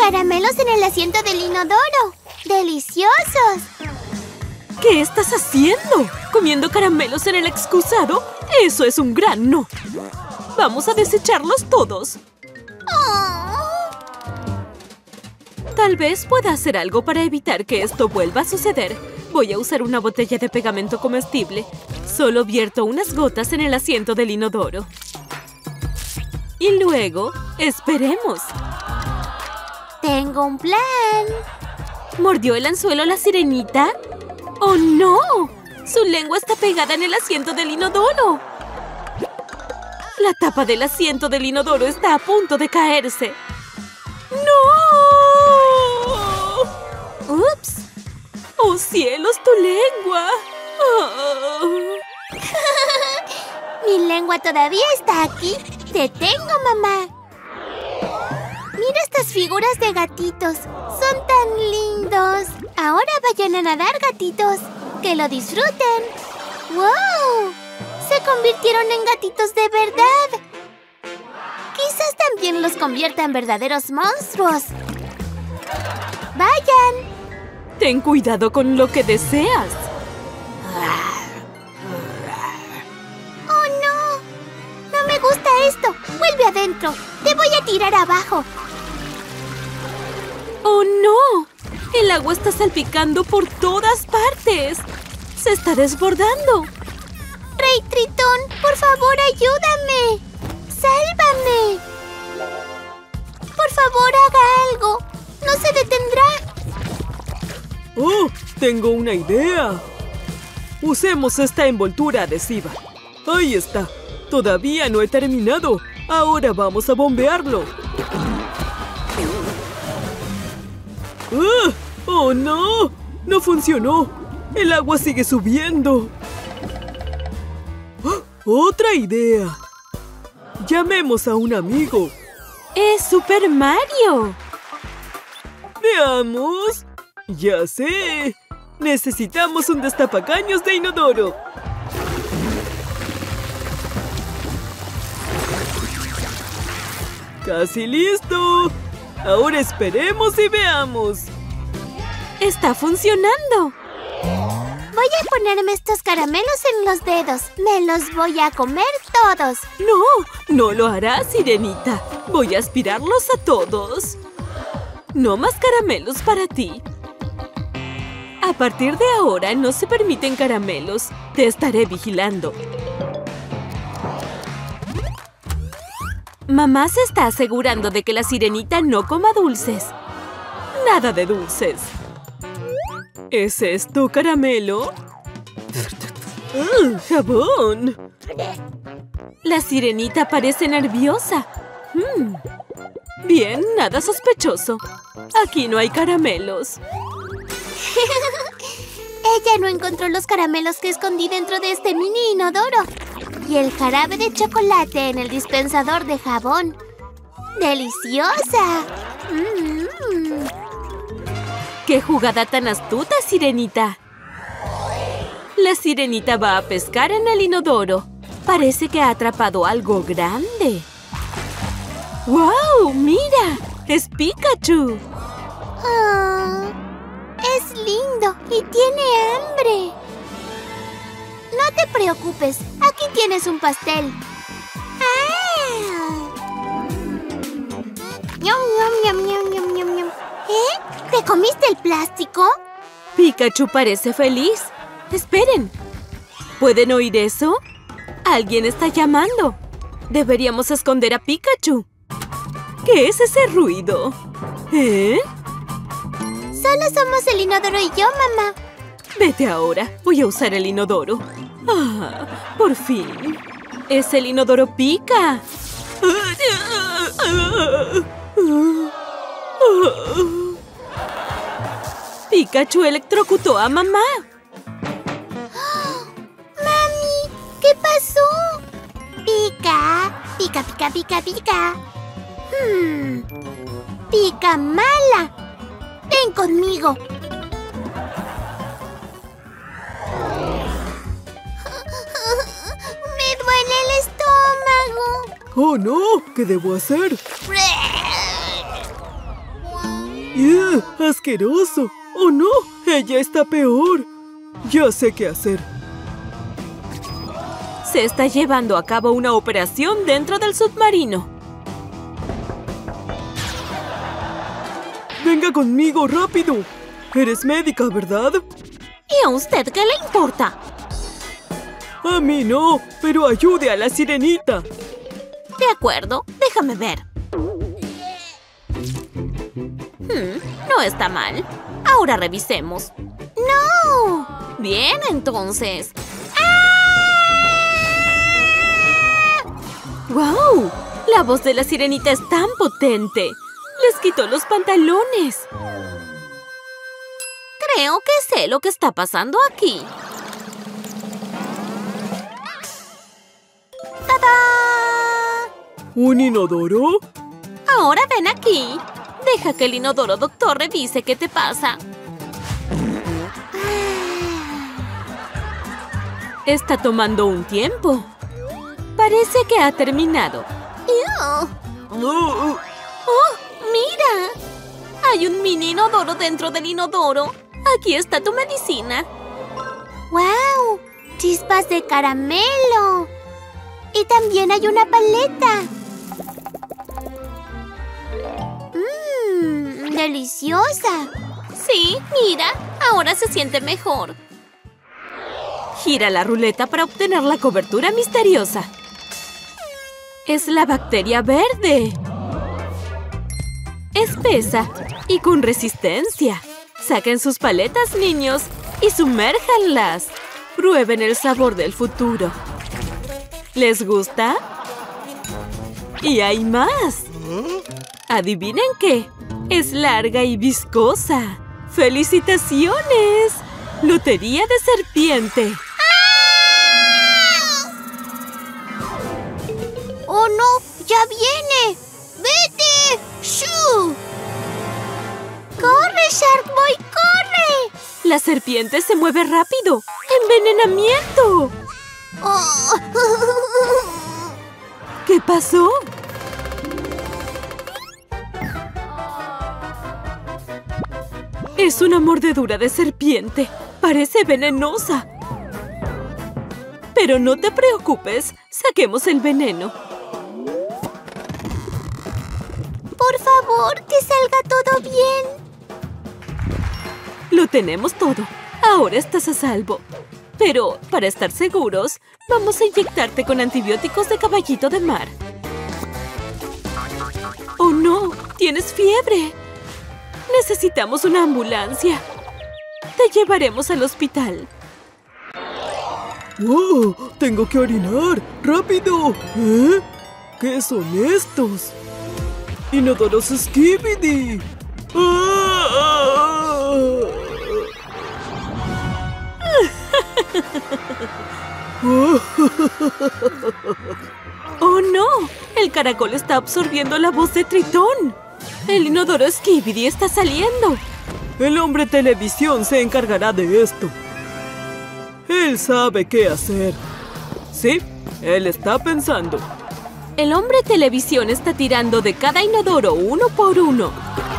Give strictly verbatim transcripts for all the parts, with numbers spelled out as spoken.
¡Caramelos en el asiento del inodoro! ¡Deliciosos! ¿Qué estás haciendo? ¿Comiendo caramelos en el excusado? ¡Eso es un gran no! Vamos a desecharlos todos. Oh. Tal vez pueda hacer algo para evitar que esto vuelva a suceder. Voy a usar una botella de pegamento comestible. Solo vierto unas gotas en el asiento del inodoro. Y luego, esperemos. ¡Tengo un plan! ¿Mordió el anzuelo la sirenita? ¡Oh, no! ¡Su lengua está pegada en el asiento del inodoro! La tapa del asiento del inodoro está a punto de caerse. ¡No! ¡Ups! ¡Oh, cielos, tu lengua! Oh. Mi lengua todavía está aquí. ¡Te tengo, mamá! Mira estas figuras de gatitos. Son tan lindos. Ahora vayan a nadar, gatitos. ¡Que lo disfruten! ¡Wow! Se convirtieron en gatitos de verdad. Quizás también los convierta en verdaderos monstruos. ¡Vayan! Ten cuidado con lo que deseas. ¡Oh, no! No me gusta esto. Vuelve adentro. Te voy a tirar abajo. ¡Oh, no! El agua está salpicando por todas partes. ¡Se está desbordando! Rey Tritón, por favor, ayúdame. ¡Sálvame! Por favor, haga algo. No se detendrá. ¡Oh! Tengo una idea. Usemos esta envoltura adhesiva. Ahí está. Todavía no he terminado. Ahora vamos a bombearlo. ¡Ah! ¡Oh, no! ¡No funcionó! ¡El agua sigue subiendo! ¡Oh! ¡Otra idea! ¡Llamemos a un amigo! ¡Es Super Mario! ¡Veamos! ¡Ya sé! ¡Necesitamos un destapacaños de inodoro! ¡Casi listo! Ahora esperemos y veamos. ¡Está funcionando! Voy a ponerme estos caramelos en los dedos. Me los voy a comer todos. ¡No! ¡No lo harás, sirenita! Voy a aspirarlos a todos. No más caramelos para ti. A partir de ahora no se permiten caramelos. Te estaré vigilando. Mamá se está asegurando de que la sirenita no coma dulces. Nada de dulces. ¿Es esto caramelo? ¡Ah, jabón! La sirenita parece nerviosa. Hmm. Bien, nada sospechoso. Aquí no hay caramelos. Ella no encontró los caramelos que escondí dentro de este mini inodoro. Y el jarabe de chocolate en el dispensador de jabón. ¡Deliciosa! Mm. ¡Qué jugada tan astuta, sirenita! La sirenita va a pescar en el inodoro. Parece que ha atrapado algo grande. ¡Wow! ¡Mira! ¡Es Pikachu! Oh, es lindo y tiene hambre. No te preocupes, aquí tienes un pastel. ¡Ah! ¡Ñam, ñam, ñam, ñam, ñam, ñam! ¿Eh? ¿Te comiste el plástico? Pikachu parece feliz. ¡Esperen! ¿Pueden oír eso? Alguien está llamando. Deberíamos esconder a Pikachu. ¿Qué es ese ruido? ¿Eh? Solo somos el inodoro y yo, mamá. Vete ahora. Voy a usar el inodoro. Ah, por fin. Es el inodoro Pika. Pikachu electrocutó a mamá. ¡Mami! ¿Qué pasó? Pica, pica, pica, pica, pica. Hmm. Pica mala. Ven conmigo. Me duele el estómago. ¡Oh, no! ¿Qué debo hacer? ¡Ugh! ¡Asqueroso! ¡Oh no! ¡Ella está peor! Ya sé qué hacer. Se está llevando a cabo una operación dentro del submarino. ¡Venga conmigo, rápido! Eres médica, ¿verdad? ¿Y a usted qué le importa? A mí no, pero ayude a la sirenita. De acuerdo, déjame ver. Hmm, no está mal. Ahora revisemos. ¡No! Bien, entonces. ¡Wow! La voz de la sirenita es tan potente. Les quitó los pantalones. Creo que sé lo que está pasando aquí. ¡Tada! ¿Un inodoro? Ahora ven aquí. Deja que el inodoro doctor revise qué te pasa. Está tomando un tiempo. Parece que ha terminado. Uh, uh, ¡Oh, mira! Hay un mini inodoro dentro del inodoro. Aquí está tu medicina. ¡Wow! ¡Chispas de caramelo! Y también hay una paleta. ¡Mmm! ¡Deliciosa! Sí, mira. Ahora se siente mejor. Gira la ruleta para obtener la cobertura misteriosa. Es la bacteria verde. Espesa y con resistencia. Saquen sus paletas, niños, y sumérjanlas. Prueben el sabor del futuro. ¿Les gusta? Y hay más. ¿Adivinen qué? Es larga y viscosa. ¡Felicitaciones! ¡Lotería de serpiente! ¡Oh, no! ¡Ya viene! ¡Vete! ¡Shoo! ¡Corre, Sharkboy, corre! La serpiente se mueve rápido. ¡Envenenamiento! Oh. ¿Qué pasó? Es una mordedura de serpiente. Parece venenosa. Pero no te preocupes. Saquemos el veneno. Por favor, que salga todo bien. Lo tenemos todo. Ahora estás a salvo. Pero, para estar seguros, vamos a inyectarte con antibióticos de caballito de mar. ¡Oh, no! ¡Tienes fiebre! Necesitamos una ambulancia. Te llevaremos al hospital. ¡Wow! ¡Tengo que orinar! ¡Rápido! ¿Eh? ¿Qué son estos? ¡Inodoros Skibidi! ¡Ah! ¡Oh, no! El caracol está absorbiendo la voz de Tritón. El inodoro Skibidi está saliendo. El hombre televisión se encargará de esto. Él sabe qué hacer. Sí, él está pensando. El hombre televisión está tirando de cada inodoro uno por uno.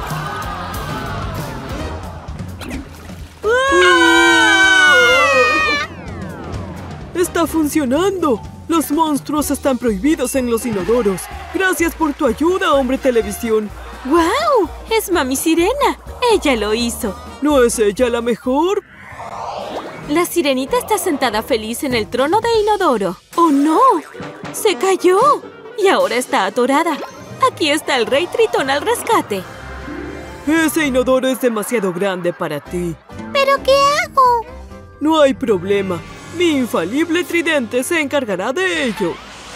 ¡Está funcionando! Los monstruos están prohibidos en los inodoros. Gracias por tu ayuda, hombre televisión. ¡Guau! Es Mami Sirena. Ella lo hizo. ¿No es ella la mejor? La sirenita está sentada feliz en el trono de inodoro. ¡Oh, no! ¡Se cayó! Y ahora está atorada. Aquí está el rey Tritón al rescate. Ese inodoro es demasiado grande para ti. ¿Pero qué hago? No hay problema. Mi infalible tridente se encargará de ello.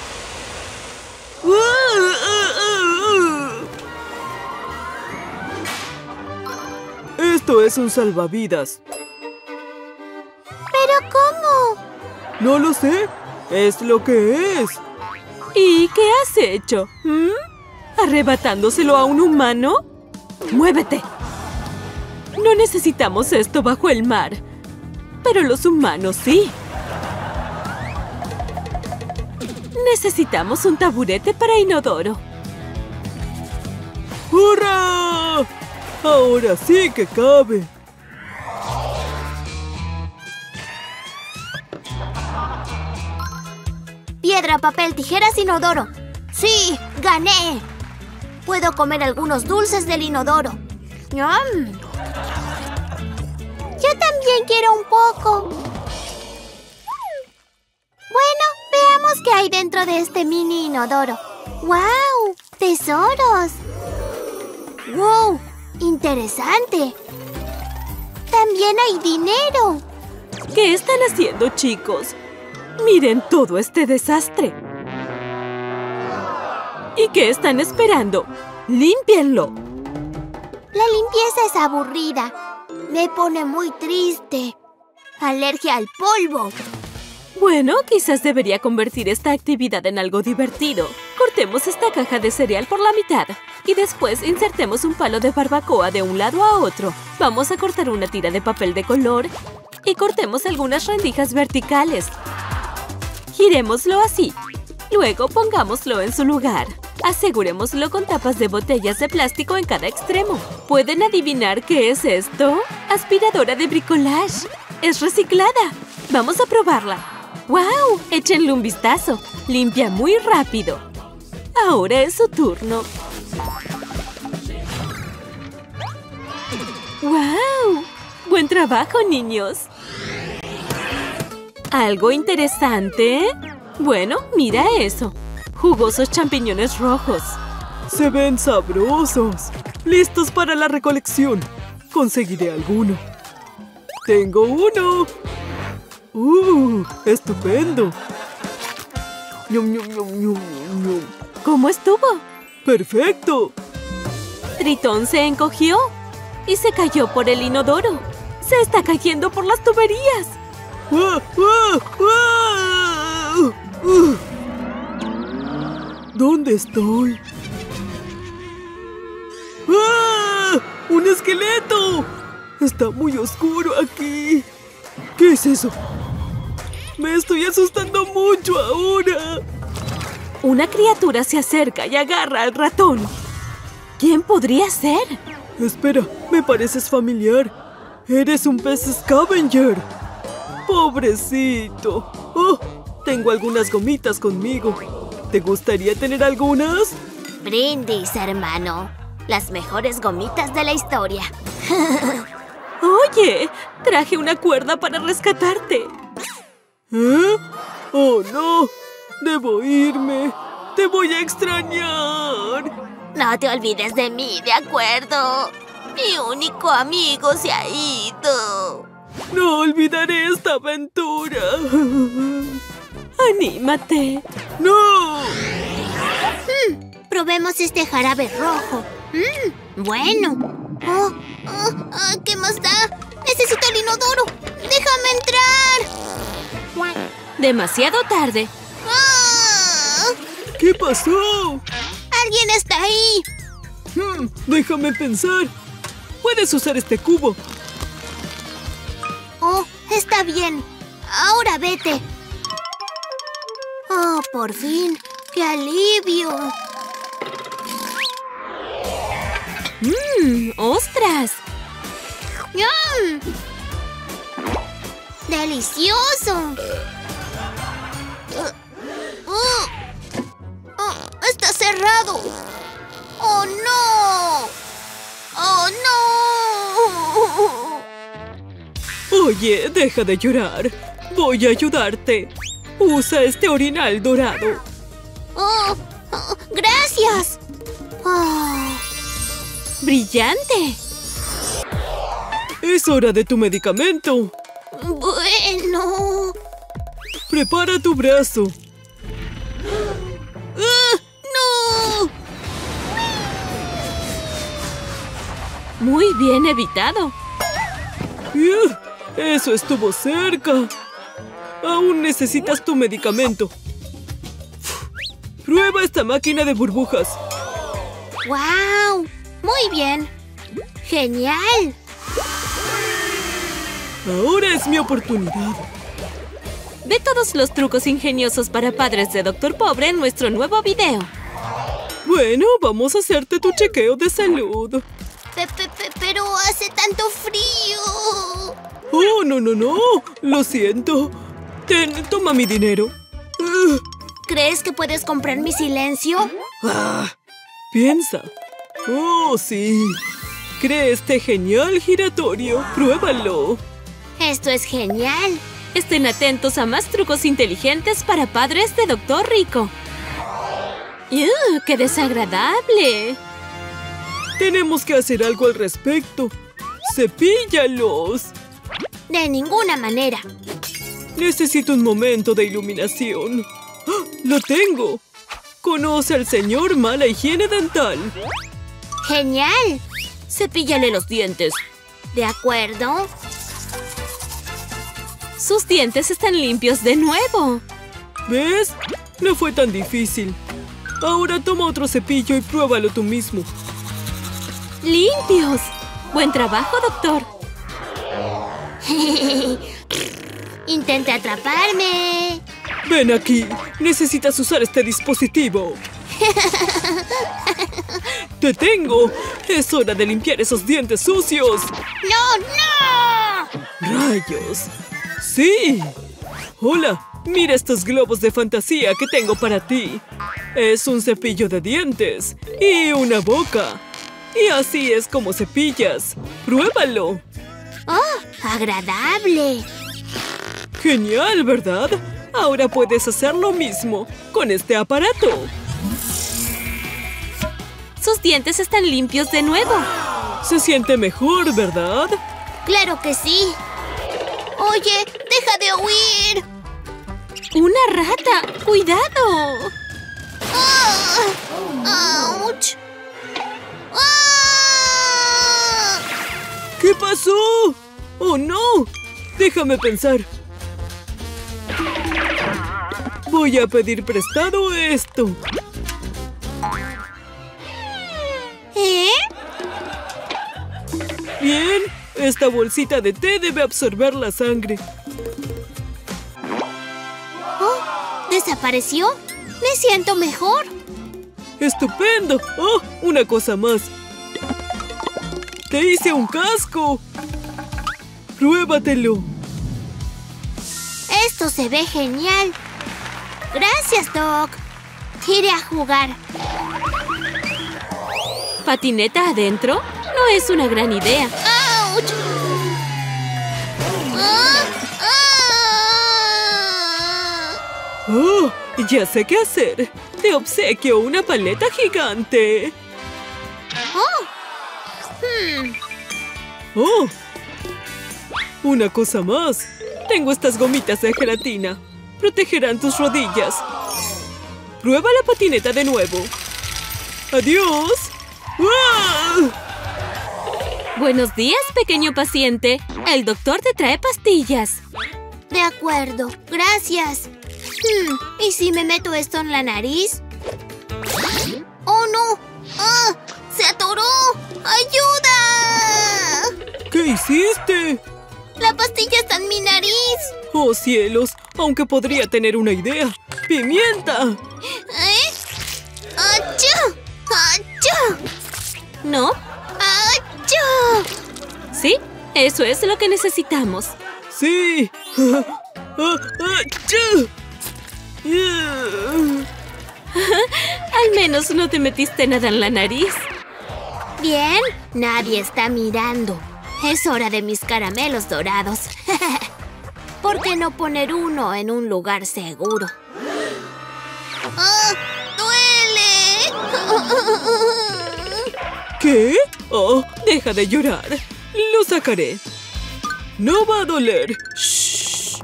Esto es un salvavidas. ¿Pero cómo? No lo sé. Es lo que es. ¿Y qué has hecho? ¿Mm? ¿Arrebatándoselo a un humano? ¡Muévete! No necesitamos esto bajo el mar. Pero los humanos sí. Necesitamos un taburete para inodoro. ¡Hurra! Ahora sí que cabe. Piedra, papel, tijeras, inodoro. ¡Sí! ¡Gané! Puedo comer algunos dulces del inodoro. ¡Yum! Yo también quiero un poco. Bueno, veamos qué hay dentro de este mini inodoro. ¡Wow! ¡Tesoros! ¡Wow! ¡Interesante! También hay dinero. ¿Qué están haciendo, chicos? Miren todo este desastre. ¿Y qué están esperando? ¡Límpienlo! La limpieza es aburrida. Me pone muy triste. Alergia al polvo. Bueno, quizás debería convertir esta actividad en algo divertido. Cortemos esta caja de cereal por la mitad y después insertemos un palo de barbacoa de un lado a otro. Vamos a cortar una tira de papel de color y cortemos algunas rendijas verticales. Girémoslo así. Luego pongámoslo en su lugar. Asegurémoslo con tapas de botellas de plástico en cada extremo. ¿Pueden adivinar qué es esto? Aspiradora de bricolage. Es reciclada. Vamos a probarla. ¡Wow! Échenle un vistazo. Limpia muy rápido. Ahora es su turno. ¡Wow! ¡Buen trabajo, niños! ¿Algo interesante? Bueno, mira eso. Jugosos champiñones rojos. Se ven sabrosos. Listos para la recolección. Conseguiré alguno. ¡Tengo uno! ¡Uh! ¡Estupendo! ¡Ñum, ñum, ñum, ñum, ñum! ¿Cómo estuvo? ¡Perfecto! Tritón se encogió y se cayó por el inodoro. ¡Se está cayendo por las tuberías! ¡Ah! ¡Ah! ¡Ah! ¡Uh! ¿Dónde estoy? ¡Ah! ¡Un esqueleto! Está muy oscuro aquí. ¿Qué es eso? Me estoy asustando mucho ahora. Una criatura se acerca y agarra al ratón. ¿Quién podría ser? Espera, me pareces familiar. Eres un pez scavenger. Pobrecito. Oh, tengo algunas gomitas conmigo. ¿Te gustaría tener algunas? Brindis, hermano. Las mejores gomitas de la historia. Oye, traje una cuerda para rescatarte. ¿Eh? ¡Oh, no! ¡Debo irme! ¡Te voy a extrañar! No te olvides de mí, ¿de acuerdo? Mi único amigo se ha ido. ¡No olvidaré esta aventura! ¡Anímate! ¡No! Mm, probemos este jarabe rojo. Mm, bueno. Oh, oh, oh, ¿qué más da? ¡Necesito el inodoro! ¡Déjame entrar! Demasiado tarde. ¡Ah! ¿Qué pasó? ¡Alguien está ahí! Hmm, déjame pensar. Puedes usar este cubo. Oh, está bien. Ahora vete. Oh, por fin. ¡Qué alivio! ¡Mmm! ¡Ostras! ¡Yum! ¡Delicioso! Uh, uh. Oh, ¡está cerrado! ¡Oh, no! ¡Oh, no! Oye, deja de llorar. Voy a ayudarte. Usa este orinal dorado. ¡Oh! oh ¡Gracias! Oh. ¡Brillante! Es hora de tu medicamento. Bueno... Prepara tu brazo. ¡Uh! ¡No! Muy bien evitado. Uh, eso estuvo cerca. Aún necesitas tu medicamento. Prueba esta máquina de burbujas. ¡Wow! Muy bien. ¡Genial! Ahora es mi oportunidad. Ve todos los trucos ingeniosos para padres de Doctor Pobre en nuestro nuevo video. Bueno, vamos a hacerte tu chequeo de salud. Pe- pe- pe- pero hace tanto frío. Oh, no, no, no. Lo siento. Ten, toma mi dinero. Uh, ¿Crees que puedes comprar mi silencio? ah, piensa. Oh, sí. Cree este genial giratorio. Pruébalo. Esto es genial. Estén atentos a más trucos inteligentes para padres de doctor Rico. ¡Ugh! ¡Qué desagradable! Tenemos que hacer algo al respecto. ¡Cepíllalos! De ninguna manera. Necesito un momento de iluminación. ¡Ah! ¡Lo tengo! Conoce al señor Mala Higiene Dental. ¡Genial! Cepíllale los dientes. ¿De acuerdo? Sus dientes están limpios de nuevo. ¿Ves? No fue tan difícil. Ahora toma otro cepillo y pruébalo tú mismo. ¡Limpios! Buen trabajo, doctor. Intenta atraparme. Ven aquí. Necesitas usar este dispositivo. ¡Te tengo! ¡Es hora de limpiar esos dientes sucios! ¡No, no! ¡Rayos! ¡Sí! ¡Hola! Mira estos globos de fantasía que tengo para ti. Es un cepillo de dientes y una boca. Y así es como cepillas. ¡Pruébalo! ¡Oh, agradable! ¡Genial!, ¿verdad? Ahora puedes hacer lo mismo con este aparato. Sus dientes están limpios de nuevo. Se siente mejor, ¿verdad? ¡Claro que sí! ¡Oye, deja de huir! ¡Una rata! ¡Cuidado! ¡Ah! ¡Auch! ¡Ah! ¿Qué pasó? ¡Oh, no! Déjame pensar. Voy a pedir prestado esto. ¿Eh? Bien, esta bolsita de té debe absorber la sangre. ¡Oh! ¿Desapareció? ¡Me siento mejor! ¡Estupendo! ¡Oh! Una cosa más. ¡Te hice un casco! ¡Pruébatelo! Esto se ve genial. Gracias, Doc. Iré a jugar. ¿Patineta adentro? No es una gran idea. ¡Auch! ¡Ah! ¡Ah! ¡Oh! Ya sé qué hacer. Te obsequio una paleta gigante. ¡Oh! Hmm. ¡Oh! Una cosa más. Tengo estas gomitas de gelatina. Protegerán tus rodillas. Prueba la patineta de nuevo. ¡Adiós! ¡Ah! Buenos días, pequeño paciente. El doctor te trae pastillas. De acuerdo. Gracias. Hmm. ¿Y si me meto esto en la nariz? ¡Oh, no! ¡Ah! ¡Se atoró! ¡Ayuda! ¿Qué hiciste? ¡La pastilla está en mi nariz! ¡Oh, cielos! Aunque podría tener una idea. ¡Pimienta! ¿Eh? ¡Achú! ¡Achú! ¿No? ¡Achú! Sí, eso es lo que necesitamos. ¡Sí! ¡Ah, achú! Yeah. Al menos no te metiste nada en la nariz. Bien, nadie está mirando. Es hora de mis caramelos dorados. ¿Por qué no poner uno en un lugar seguro? ¡Ah! ¡Duele! ¿Qué? Oh, deja de llorar. Lo sacaré. No va a doler. Shh.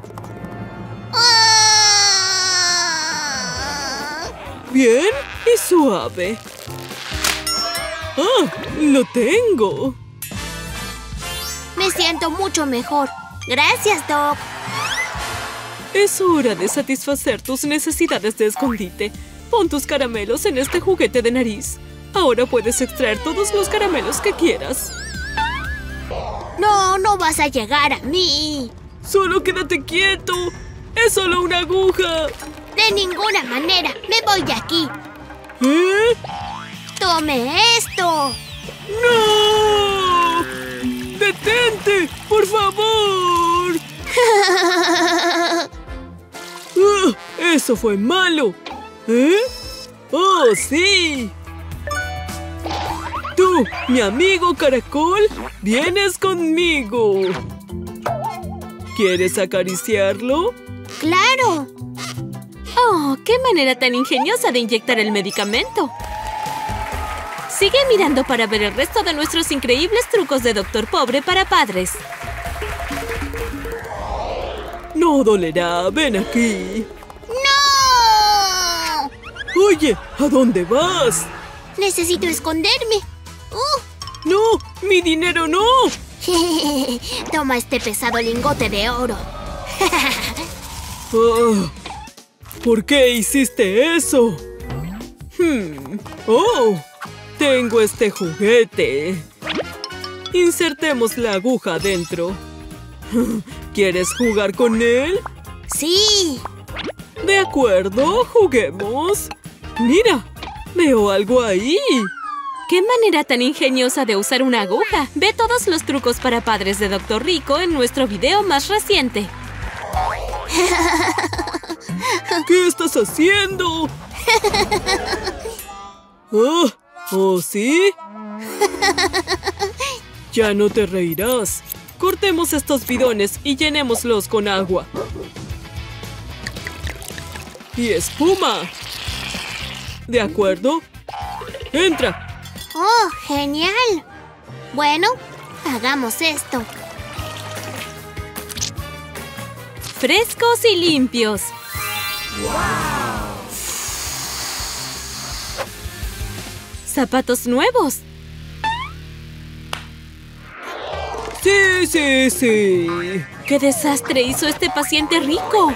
¡Ah! Bien y suave. ¡Ah! ¡Lo tengo! Me siento mucho mejor. Gracias, Doc. Es hora de satisfacer tus necesidades de escondite. Pon tus caramelos en este juguete de nariz. Ahora puedes extraer todos los caramelos que quieras. No, no vas a llegar a mí. ¡Solo quédate quieto! ¡Es solo una aguja! De ninguna manera. Me voy de aquí. ¿Eh? ¡Tome esto! ¡No! ¡Ayúdame! ¡Por favor! ¡Ah! ¡Eso fue malo! ¿Eh? ¡Oh, sí! Tú, mi amigo caracol, vienes conmigo. ¿Quieres acariciarlo? ¡Claro! ¡Oh, qué manera tan ingeniosa de inyectar el medicamento! Sigue mirando para ver el resto de nuestros increíbles trucos de Doctor Pobre para padres. No dolerá, ven aquí. ¡No! Oye, ¿a dónde vas? Necesito esconderme. ¡Uh! ¡No! ¡Mi dinero no! Toma este pesado lingote de oro. Ah, ¿por qué hiciste eso? Hmm. ¡Oh! Tengo este juguete. Insertemos la aguja adentro. ¿Quieres jugar con él? ¡Sí! De acuerdo, juguemos. Mira, veo algo ahí. ¡Qué manera tan ingeniosa de usar una aguja! Ve todos los trucos para padres de Doctor Rico en nuestro video más reciente. ¿Qué estás haciendo? Oh, ¿oh, sí? Ya no te reirás. Cortemos estos bidones y llenémoslos con agua. Y espuma. ¿De acuerdo? ¡Entra! ¡Oh, genial! Bueno, hagamos esto. ¡Frescos y limpios! ¡Zapatos nuevos! ¡Sí, sí, sí! ¡Qué desastre hizo este paciente rico!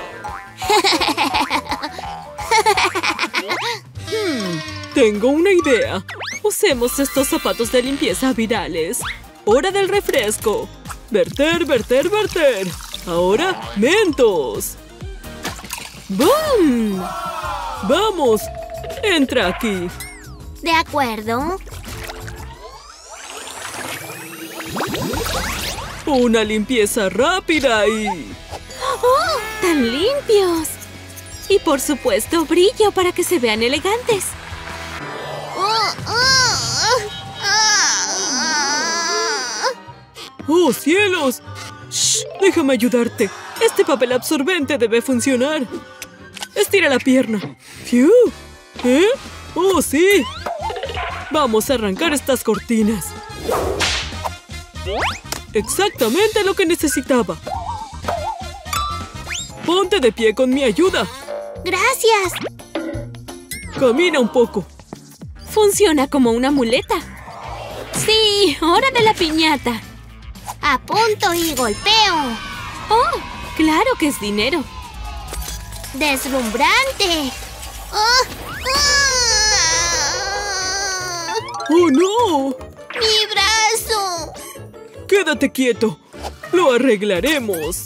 Hmm, tengo una idea. Usemos estos zapatos de limpieza virales. ¡Hora del refresco! ¡Verter, verter, verter! Ahora, Mentos. ¡Bum! ¡Vamos! ¡Entra aquí! ¿De acuerdo? ¡Una limpieza rápida y... ¡Oh! ¡Tan limpios! Y por supuesto, brillo para que se vean elegantes. ¡Oh, oh, oh! ¡Oh, cielos! ¡Shh! Déjame ayudarte. Este papel absorbente debe funcionar. Estira la pierna. ¡Fiu! ¿Eh? ¡Oh, sí! Vamos a arrancar estas cortinas. Exactamente lo que necesitaba. Ponte de pie con mi ayuda. ¡Gracias! Camina un poco. Funciona como una muleta. ¡Sí! ¡Hora de la piñata! Apunto y golpeo. ¡Oh! ¡Claro que es dinero! ¡Deslumbrante! ¡Oh! ¡Oh! ¡Oh, no! ¡Mi brazo! ¡Quédate quieto! ¡Lo arreglaremos!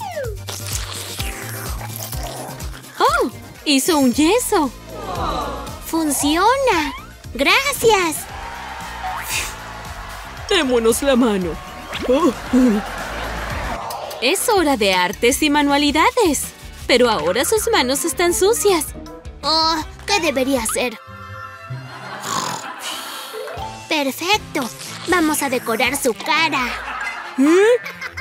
¡Oh! ¡Hizo un yeso! ¡Funciona! ¡Gracias! Démonos la mano. Oh. Es hora de artes y manualidades. Pero ahora sus manos están sucias. ¡Oh! ¿Qué debería hacer? ¡Perfecto! Vamos a decorar su cara. ¿Eh?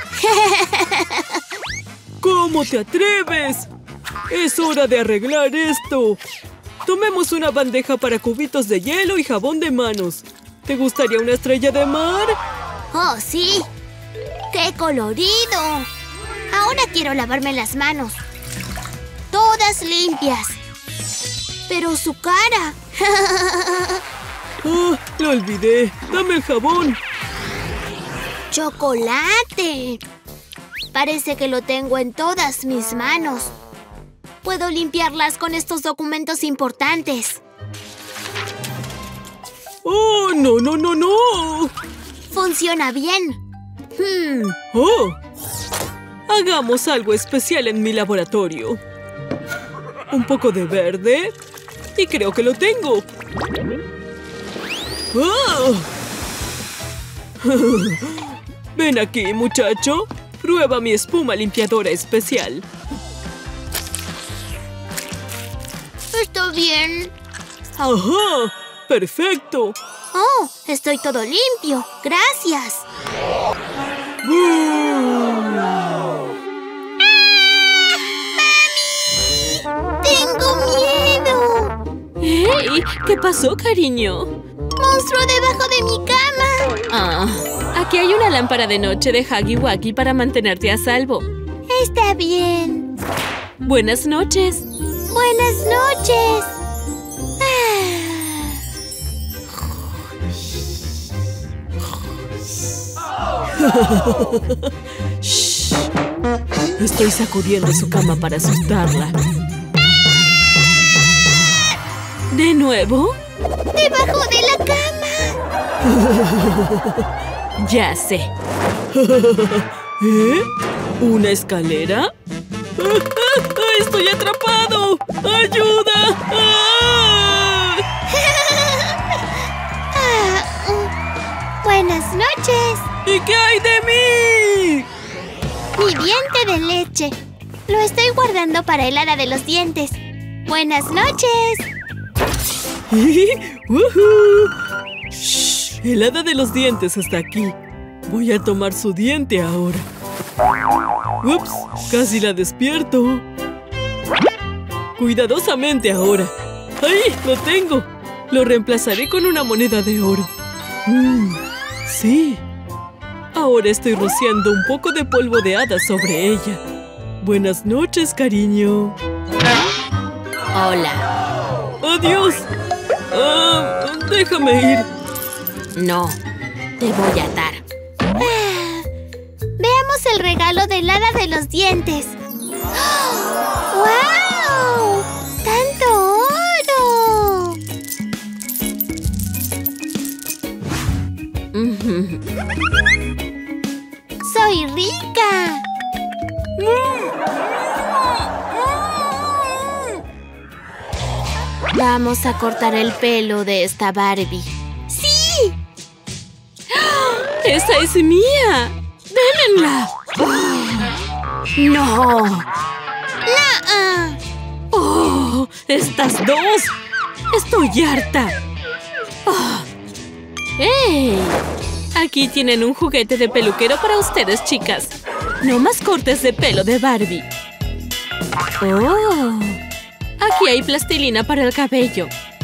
¿Cómo te atreves? Es hora de arreglar esto. Tomemos una bandeja para cubitos de hielo y jabón de manos. ¿Te gustaría una estrella de mar? ¡Oh, sí! ¡Qué colorido! Ahora quiero lavarme las manos. Todas limpias. Pero su cara. ¡Oh! Lo olvidé. Dame el jabón. ¡Chocolate! Parece que lo tengo en todas mis manos. Puedo limpiarlas con estos documentos importantes. ¡Oh, no, no, no, no! ¡Funciona bien! Hmm. ¡Oh! Hagamos algo especial en mi laboratorio. Un poco de verde. Y creo que lo tengo. ¡Oh! Ven aquí, muchacho. Prueba mi espuma limpiadora especial. ¿Está bien? ¡Ajá! ¡Perfecto! Oh, estoy todo limpio. Gracias. ¡Tengo miedo! ¡Hey! ¿Qué pasó, cariño? ¡Monstruo debajo de mi cama! Ah, aquí hay una lámpara de noche de Huggy Wuggy para mantenerte a salvo. Está bien. Buenas noches. Buenas noches. Shh. Estoy sacudiendo su cama para asustarla. ¿De nuevo? ¡Debajo de la cama! Ya sé. ¿Eh? ¿Una escalera? ¡Estoy atrapado! ¡Ayuda! ¡Ah! Ah, uh, buenas noches. ¿Y qué hay de mí? Mi diente de leche. Lo estoy guardando para el hada de los dientes. Buenas noches. ¡Woohoo! ¡Shh! El hada de los dientes está aquí. Voy a tomar su diente ahora. ¡Ups! Casi la despierto. Cuidadosamente ahora. ¡Ahí! ¡Lo tengo! Lo reemplazaré con una moneda de oro. Mm, ¡sí! Ahora estoy rociando un poco de polvo de hada sobre ella. Buenas noches, cariño. Hola. ¡Adiós! Ah, déjame ir. No, te voy a atar. Ah, veamos el regalo del hada de los dientes. ¡Wow! ¡Tanto oro! ¡Soy rica! Vamos a cortar el pelo de esta Barbie. ¡Sí! ¡Esa es mía! ¡Démenla! ¡No! ¡No! ¡Oh! ¡Estas dos! ¡Estoy harta! Oh. ¡Hey! Aquí tienen un juguete de peluquero para ustedes, chicas. No más cortes de pelo de Barbie. ¡Oh! Aquí hay plastilina para el cabello.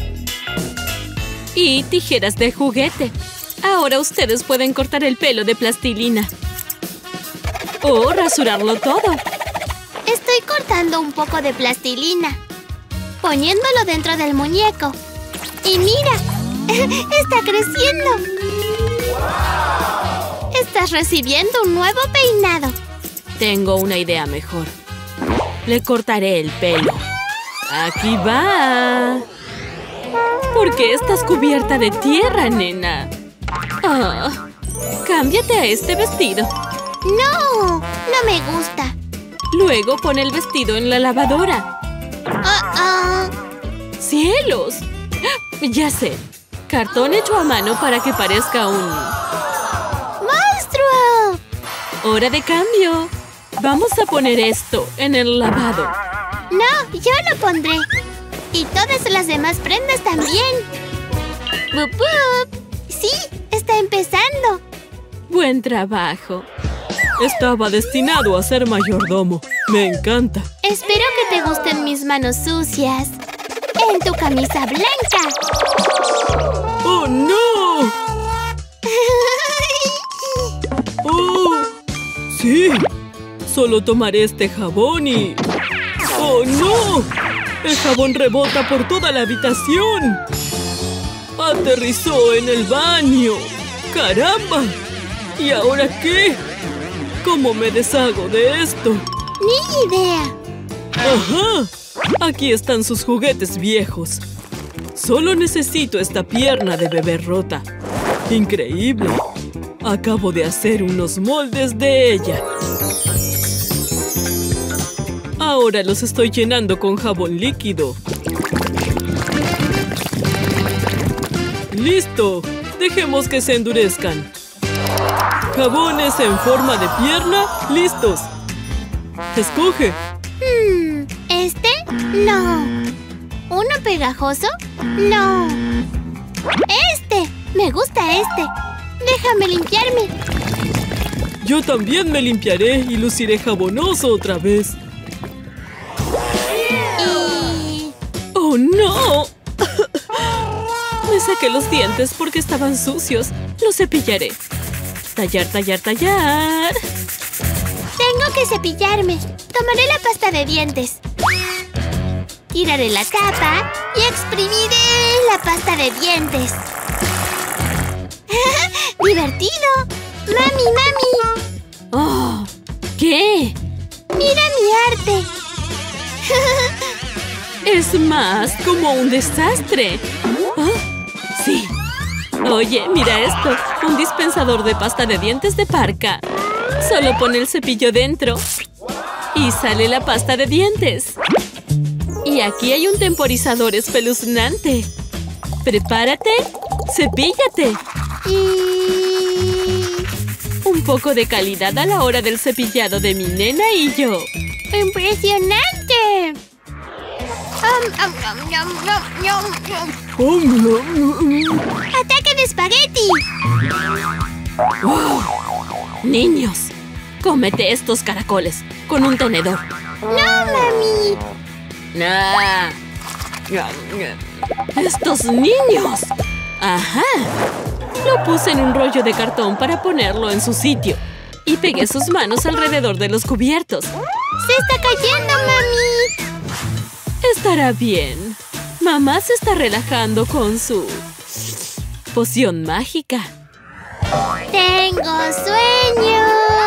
Y tijeras de juguete. Ahora ustedes pueden cortar el pelo de plastilina. O rasurarlo todo. Estoy cortando un poco de plastilina, poniéndolo dentro del muñeco. Y mira, está creciendo. Estás recibiendo un nuevo peinado. Tengo una idea mejor. Le cortaré el pelo. ¡Aquí va! ¿Por qué estás cubierta de tierra, nena? Oh, cámbiate a este vestido. ¡No! No me gusta. Luego pon el vestido en la lavadora. Uh-oh. ¡Cielos! Ya sé. Cartón hecho a mano para que parezca un... ¡monstruo! ¡Hora de cambio! Vamos a poner esto en el lavado. No, yo lo pondré. Y todas las demás prendas también. ¡Bup, bup! ¡Sí! ¡Está empezando! Buen trabajo. Estaba destinado a ser mayordomo. Me encanta. Espero que te gusten mis manos sucias. En tu camisa blanca. ¡Oh, no! ¡Oh! ¡Sí! Solo tomaré este jabón y... ¡Oh, no! El jabón rebota por toda la habitación. Aterrizó en el baño. ¡Caramba! ¿Y ahora qué? ¿Cómo me deshago de esto? ¡Ni idea! ¡Ajá! Aquí están sus juguetes viejos. Solo necesito esta pierna de bebé rota. ¡Increíble! Acabo de hacer unos moldes de ella. Ahora los estoy llenando con jabón líquido. ¡Listo! Dejemos que se endurezcan. Jabones en forma de pierna, listos. Escoge. Hmm, ¿este? No. ¿Uno pegajoso? No. ¡Este! Me gusta este. Déjame limpiarme. Yo también me limpiaré y luciré jabonoso otra vez. Y... ¡Oh, no! Me saqué los dientes porque estaban sucios. Los cepillaré. Tallar, tallar, tallar. Tengo que cepillarme. Tomaré la pasta de dientes. Tiraré la tapa y exprimiré la pasta de dientes. ¡Divertido! ¡Mami, mami! ¡Oh! ¿Qué? ¡Mira mi arte! Es más como un desastre. ¿Ah? Sí. Oye, mira esto. Un dispensador de pasta de dientes de Parka. Solo pone el cepillo dentro y sale la pasta de dientes. Y aquí hay un temporizador espeluznante. Prepárate. Cepíllate. Y... Un poco de calidad a la hora del cepillado de mi nena y yo. ¡Impresionante! Um, um, um, um, um, um. ¡Ataque de espagueti! ¡Wow! Niños, cómete estos caracoles con un tenedor. ¡No, mami! ¡Nah! ¡Estos niños! ¡Ajá! Lo puse en un rollo de cartón para ponerlo en su sitio. Y pegué sus manos alrededor de los cubiertos. ¡Se está cayendo, mami! Estará bien. Mamá se está relajando con su poción mágica. ¡Tengo sueño!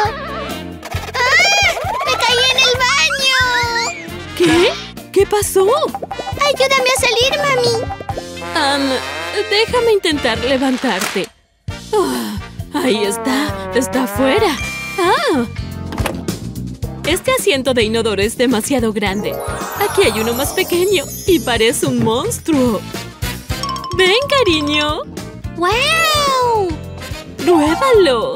¡Ah! ¡Me caí en el baño! ¿Qué? ¿Qué pasó? ¡Ayúdame a salir, mami! Um, déjame intentar levantarte. Oh, ahí está. Está afuera. ¡Ah! Este asiento de inodoro es demasiado grande. Aquí hay uno más pequeño y parece un monstruo. ¡Ven, cariño! ¡Wow! ¡Pruébalo!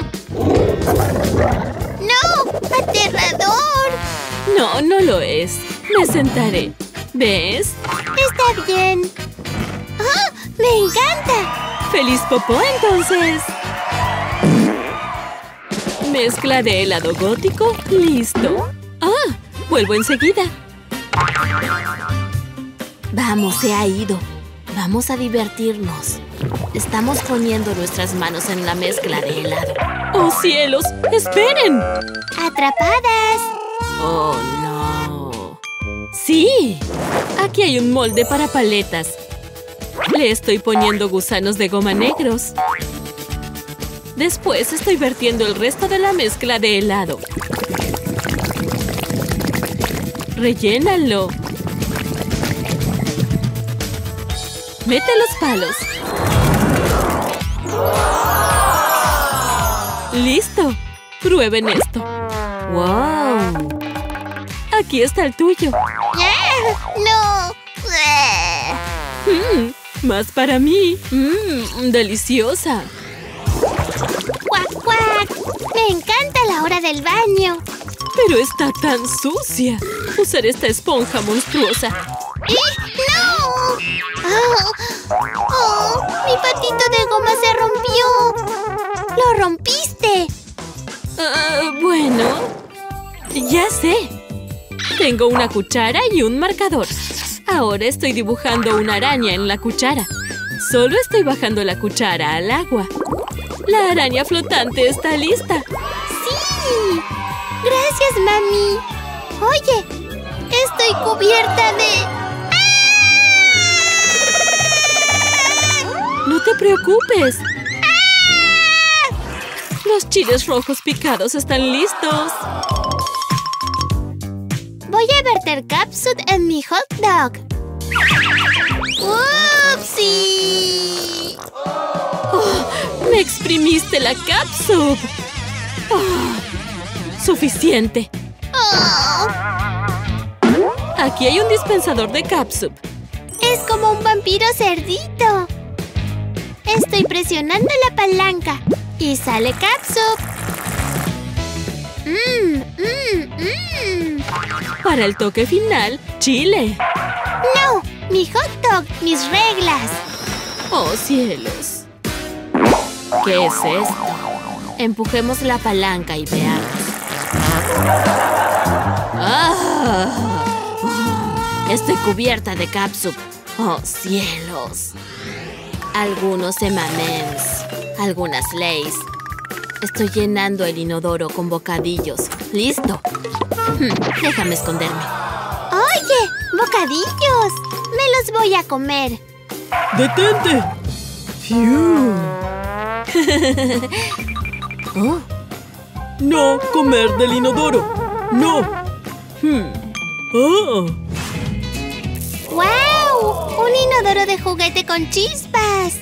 ¡No! ¡Aterrador! No, no lo es. Me sentaré. ¿Ves? Está bien. ¡Ah! ¡Me encanta! ¡Feliz popó, entonces! Mezcla de helado gótico. ¡Listo! ¡Ah! Vuelvo enseguida. Vamos, se ha ido. Vamos a divertirnos. Estamos poniendo nuestras manos en la mezcla de helado. ¡Oh, cielos! ¡Esperen! ¡Atrapadas! ¡Oh, no! ¡Sí! Aquí hay un molde para paletas. Le estoy poniendo gusanos de goma negros. Después estoy vertiendo el resto de la mezcla de helado. Rellénalo. Mete los palos. ¡Listo! Prueben esto. ¡Wow! Aquí está el tuyo. ¡Ah! ¡No! Mm, más para mí. Mmm, deliciosa. ¡Cuac, cuac! ¡Me encanta la hora del baño! Pero está tan sucia. Usaré esta esponja monstruosa. ¡Y no! ¡Oh! ¡Oh! ¡Mi patito de goma se rompió! ¡Lo rompiste! Uh, bueno, ya sé. Tengo una cuchara y un marcador. Ahora estoy dibujando una araña en la cuchara. Solo estoy bajando la cuchara al agua. La araña flotante está lista. ¡Sí! ¡Gracias, mami! Oye, estoy cubierta de... ¡Ah! No te preocupes. ¡Ah! Los chiles rojos picados están listos. Voy a verter catsup en mi hot dog. ¡Upsi! Oh, ¡me exprimiste la catsup! Oh, ¡suficiente! Oh. Aquí hay un dispensador de catsup. Es como un vampiro cerdito. Estoy presionando la palanca y sale catsup. Mmm, mmm, mmm. Para el toque final, chile. No, mi hot dog, mis reglas. ¡Oh, cielos! ¿Qué es esto? Empujemos la palanca y veamos. ¡Ah! Estoy cubierta de catsup. ¡Oh, cielos! Algunos M and M's, algunas Lay's. Estoy llenando el inodoro con bocadillos. ¡Listo! Hmm, déjame esconderme. Oye, bocadillos. Me los voy a comer. ¡Detente! ¡Fiu! Oh, ¡No comer del inodoro! ¡No! Hmm. ¡Ah! ¡Wow! Un inodoro de juguete con chispas.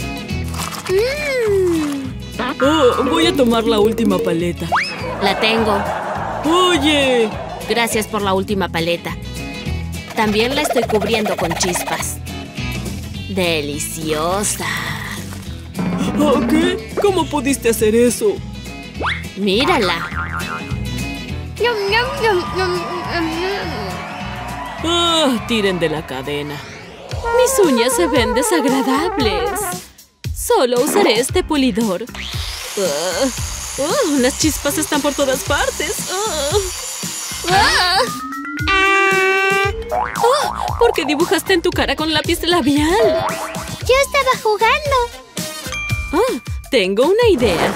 Mmm. Oh, voy a tomar la última paleta. la tengo. ¡Oye! Gracias por la última paleta. También la estoy cubriendo con chispas. ¡Deliciosa! ¿Ah, qué? ¿Cómo pudiste hacer eso? ¡Mírala! Yum, yum, yum, yum, yum, yum. ¡Ah! Tiren de la cadena. Mis uñas se ven desagradables. Solo usaré este pulidor. Ah, ah, las chispas están por todas partes. Ah. Ah. Ah. Ah, ¿por qué dibujaste en tu cara con lápiz labial? Yo estaba jugando. Ah, tengo una idea.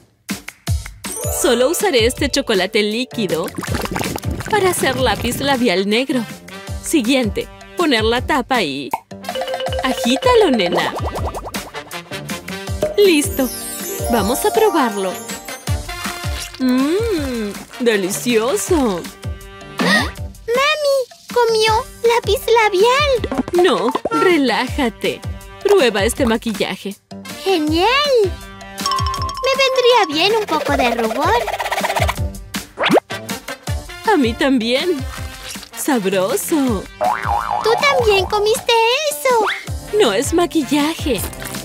Solo usaré este chocolate líquido para hacer lápiz labial negro. Siguiente, poner la tapa y... agítalo, nena. ¡Listo! Vamos a probarlo. ¡Mmm! ¡Delicioso! ¡Mami! ¡Comió lápiz labial! No, relájate. Prueba este maquillaje. ¡Genial! Me vendría bien un poco de rubor. A mí también. ¡Sabroso! ¡Tú también comiste eso! No es maquillaje.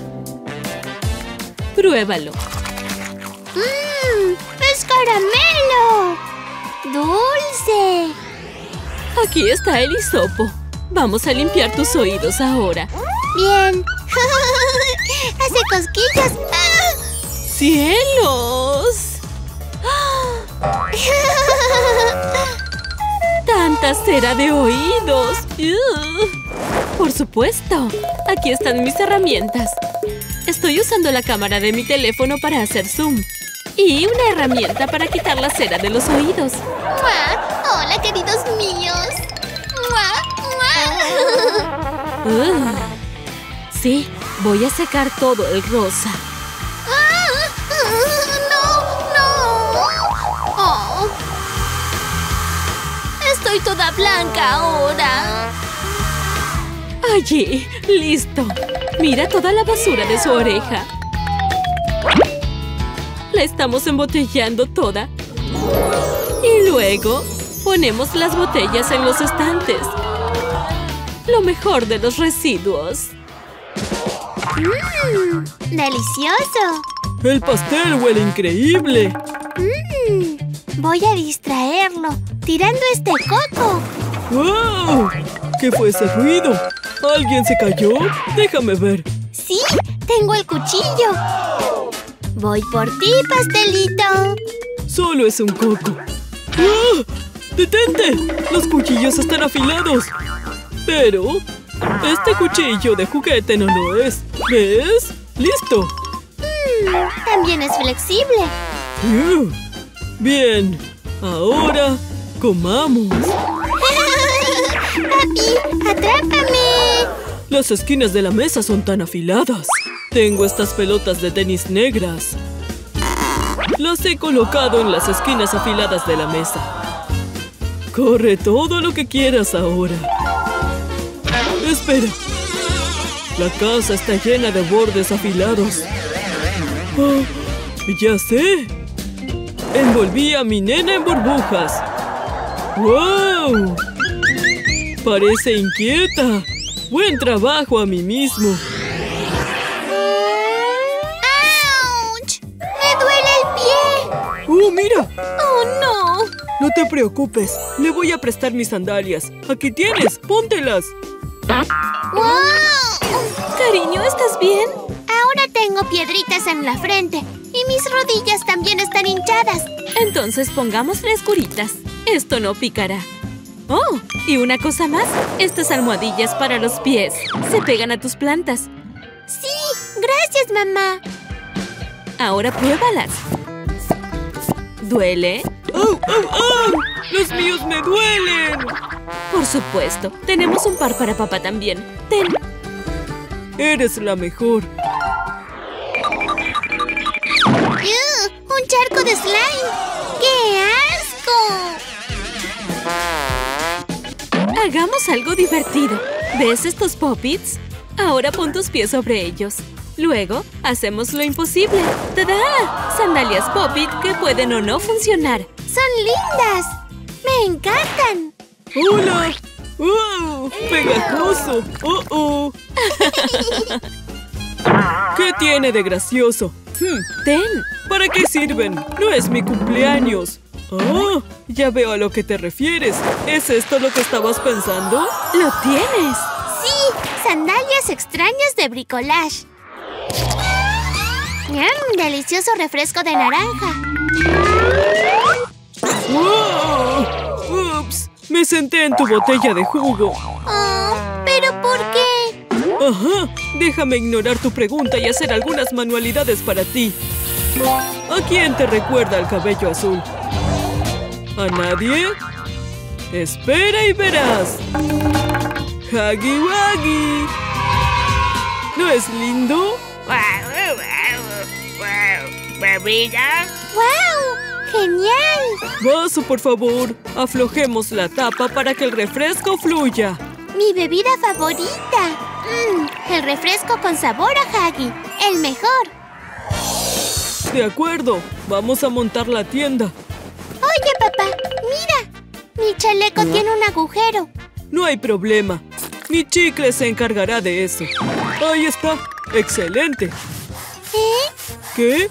Pruébalo. ¡Mmm! ¡Es caramelo! ¡Dulce! Aquí está el hisopo. Vamos a limpiar tus oídos ahora. Bien. Hace cosquillas. ¡Ah! ¡Cielos! ¡Tanta cera de oídos! ¡Ugh! Por supuesto. Aquí están mis herramientas. Estoy usando la cámara de mi teléfono para hacer zoom. Y una herramienta para quitar la cera de los oídos. ¡Mua! ¡Hola, queridos míos! ¡Mua! ¡Mua! Ugh. Sí, voy a secar todo el rosa. ¡Ah! ¡No! ¡No! ¡Oh! Estoy toda blanca ahora. Allí, listo. Mira toda la basura de su oreja. La estamos embotellando toda. Y luego ponemos las botellas en los estantes. Lo mejor de los residuos. ¡Mmm! ¡Delicioso! ¡El pastel huele increíble! ¡Mmm! Voy a distraerlo tirando este coco. ¡Wow! ¿Qué fue ese ruido? ¿Alguien se cayó? Déjame ver. ¡Sí! ¡Tengo el cuchillo! Voy por ti, pastelito. Solo es un coco. ¡Ah! ¡Detente! ¡Los cuchillos están afilados! Pero... este cuchillo de juguete no lo es. ¿Ves? ¡Listo! Mmm, también es flexible. Uh, Bien. Ahora, comamos. ¡Papi, atrápame! Las esquinas de la mesa son tan afiladas. Tengo estas pelotas de tenis negras. Las he colocado en las esquinas afiladas de la mesa. Corre todo lo que quieras ahora. Espera. La casa está llena de bordes afilados. Oh, ya sé. Envolví a mi nena en burbujas. ¡Wow! Parece inquieta. Buen trabajo a mí mismo. ¡Auch! ¡Me duele el pie! ¡Oh, mira! ¡Oh, ¡Oh, no! No te preocupes, le voy a prestar mis sandalias. Aquí tienes, póntelas. ¡Wow! Cariño, ¿estás bien? Ahora tengo piedritas en la frente y mis rodillas también están hinchadas. Entonces pongámosles curitas. Esto no picará. Oh, y una cosa más. Estas almohadillas para los pies se pegan a tus plantas. Sí, gracias, mamá. Ahora pruébalas. ¿Duele? ¡Au, au, au! ¡Los míos me duelen! Por supuesto. Tenemos un par para papá también. Ten. Eres la mejor. ¡Ugh! ¡Un charco de slime! ¡Qué asco! Hagamos algo divertido. ¿Ves estos Pop-Its? Ahora pon tus pies sobre ellos. Luego, hacemos lo imposible. ¡Tada! Sandalias Pop-It que pueden o no funcionar. ¡Son lindas! ¡Me encantan! ¡Hola! ¡Oh! ¡Pegajoso! ¡Oh, oh! ¿Qué tiene de gracioso? Hmm, Ten. ¿para qué sirven? No es mi cumpleaños. ¡Oh! Ya veo a lo que te refieres. ¿Es esto lo que estabas pensando? ¡Lo tienes! ¡Sí! ¡Sandalias extrañas de bricolage! ¡Mmm! ¡Delicioso refresco de naranja! ¡Wow! ¡Ups! Me senté en tu botella de jugo. Oh, ¿pero por qué? Ajá. Déjame ignorar tu pregunta y hacer algunas manualidades para ti. ¿A quién te recuerda el cabello azul? ¿A nadie? Espera y verás. ¡Huggy Wuggy! ¿No es lindo? ¡Wow! ¡Genial! Vaso, por favor. Aflojemos la tapa para que el refresco fluya. ¡Mi bebida favorita! Mmm, el refresco con sabor a Huggy. ¡El mejor! De acuerdo. Vamos a montar la tienda. Oye, papá, mira. Mi chaleco tiene un agujero. No hay problema. Mi chicle se encargará de eso. Ahí está. ¡Excelente! ¿Eh? ¿Qué?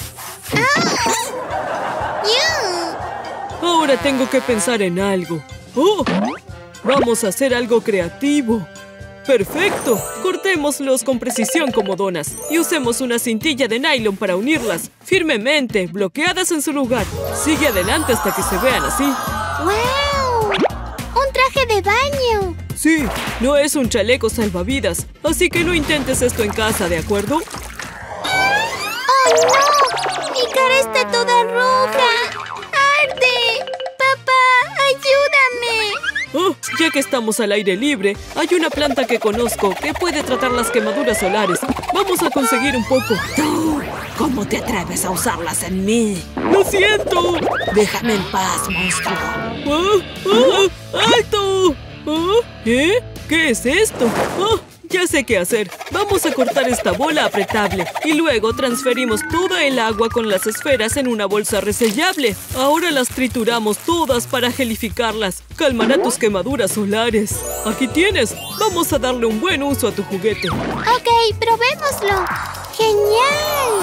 ¡Yu! Ahora tengo que pensar en algo. ¡Oh! Vamos a hacer algo creativo. ¡Perfecto! Cortémoslos con precisión como donas y usemos una cintilla de nylon para unirlas firmemente, bloqueadas en su lugar. Sigue adelante hasta que se vean así. ¡Wow! ¡Un traje de baño! Sí, no es un chaleco salvavidas, así que no intentes esto en casa, ¿de acuerdo? ¡Oh, no! ¡Mi cara está toda roja! ¡Arde! ¡Papá, ayúdame! Oh, ya que estamos al aire libre, hay una planta que conozco que puede tratar las quemaduras solares. Vamos a conseguir un poco. ¡Tú! ¿Cómo te atreves a usarlas en mí? ¡Lo siento! ¡Déjame en paz, monstruo! ¡Oh! ¡Oh! ¡Alto! ¿Oh? ¿Eh? ¿Qué es esto? ¡Oh! Ya sé qué hacer. Vamos a cortar esta bola apretable y luego transferimos toda el agua con las esferas en una bolsa resellable. Ahora las trituramos todas para gelificarlas. Calmará tus quemaduras solares. Aquí tienes. Vamos a darle un buen uso a tu juguete. Ok, probémoslo. ¡Genial!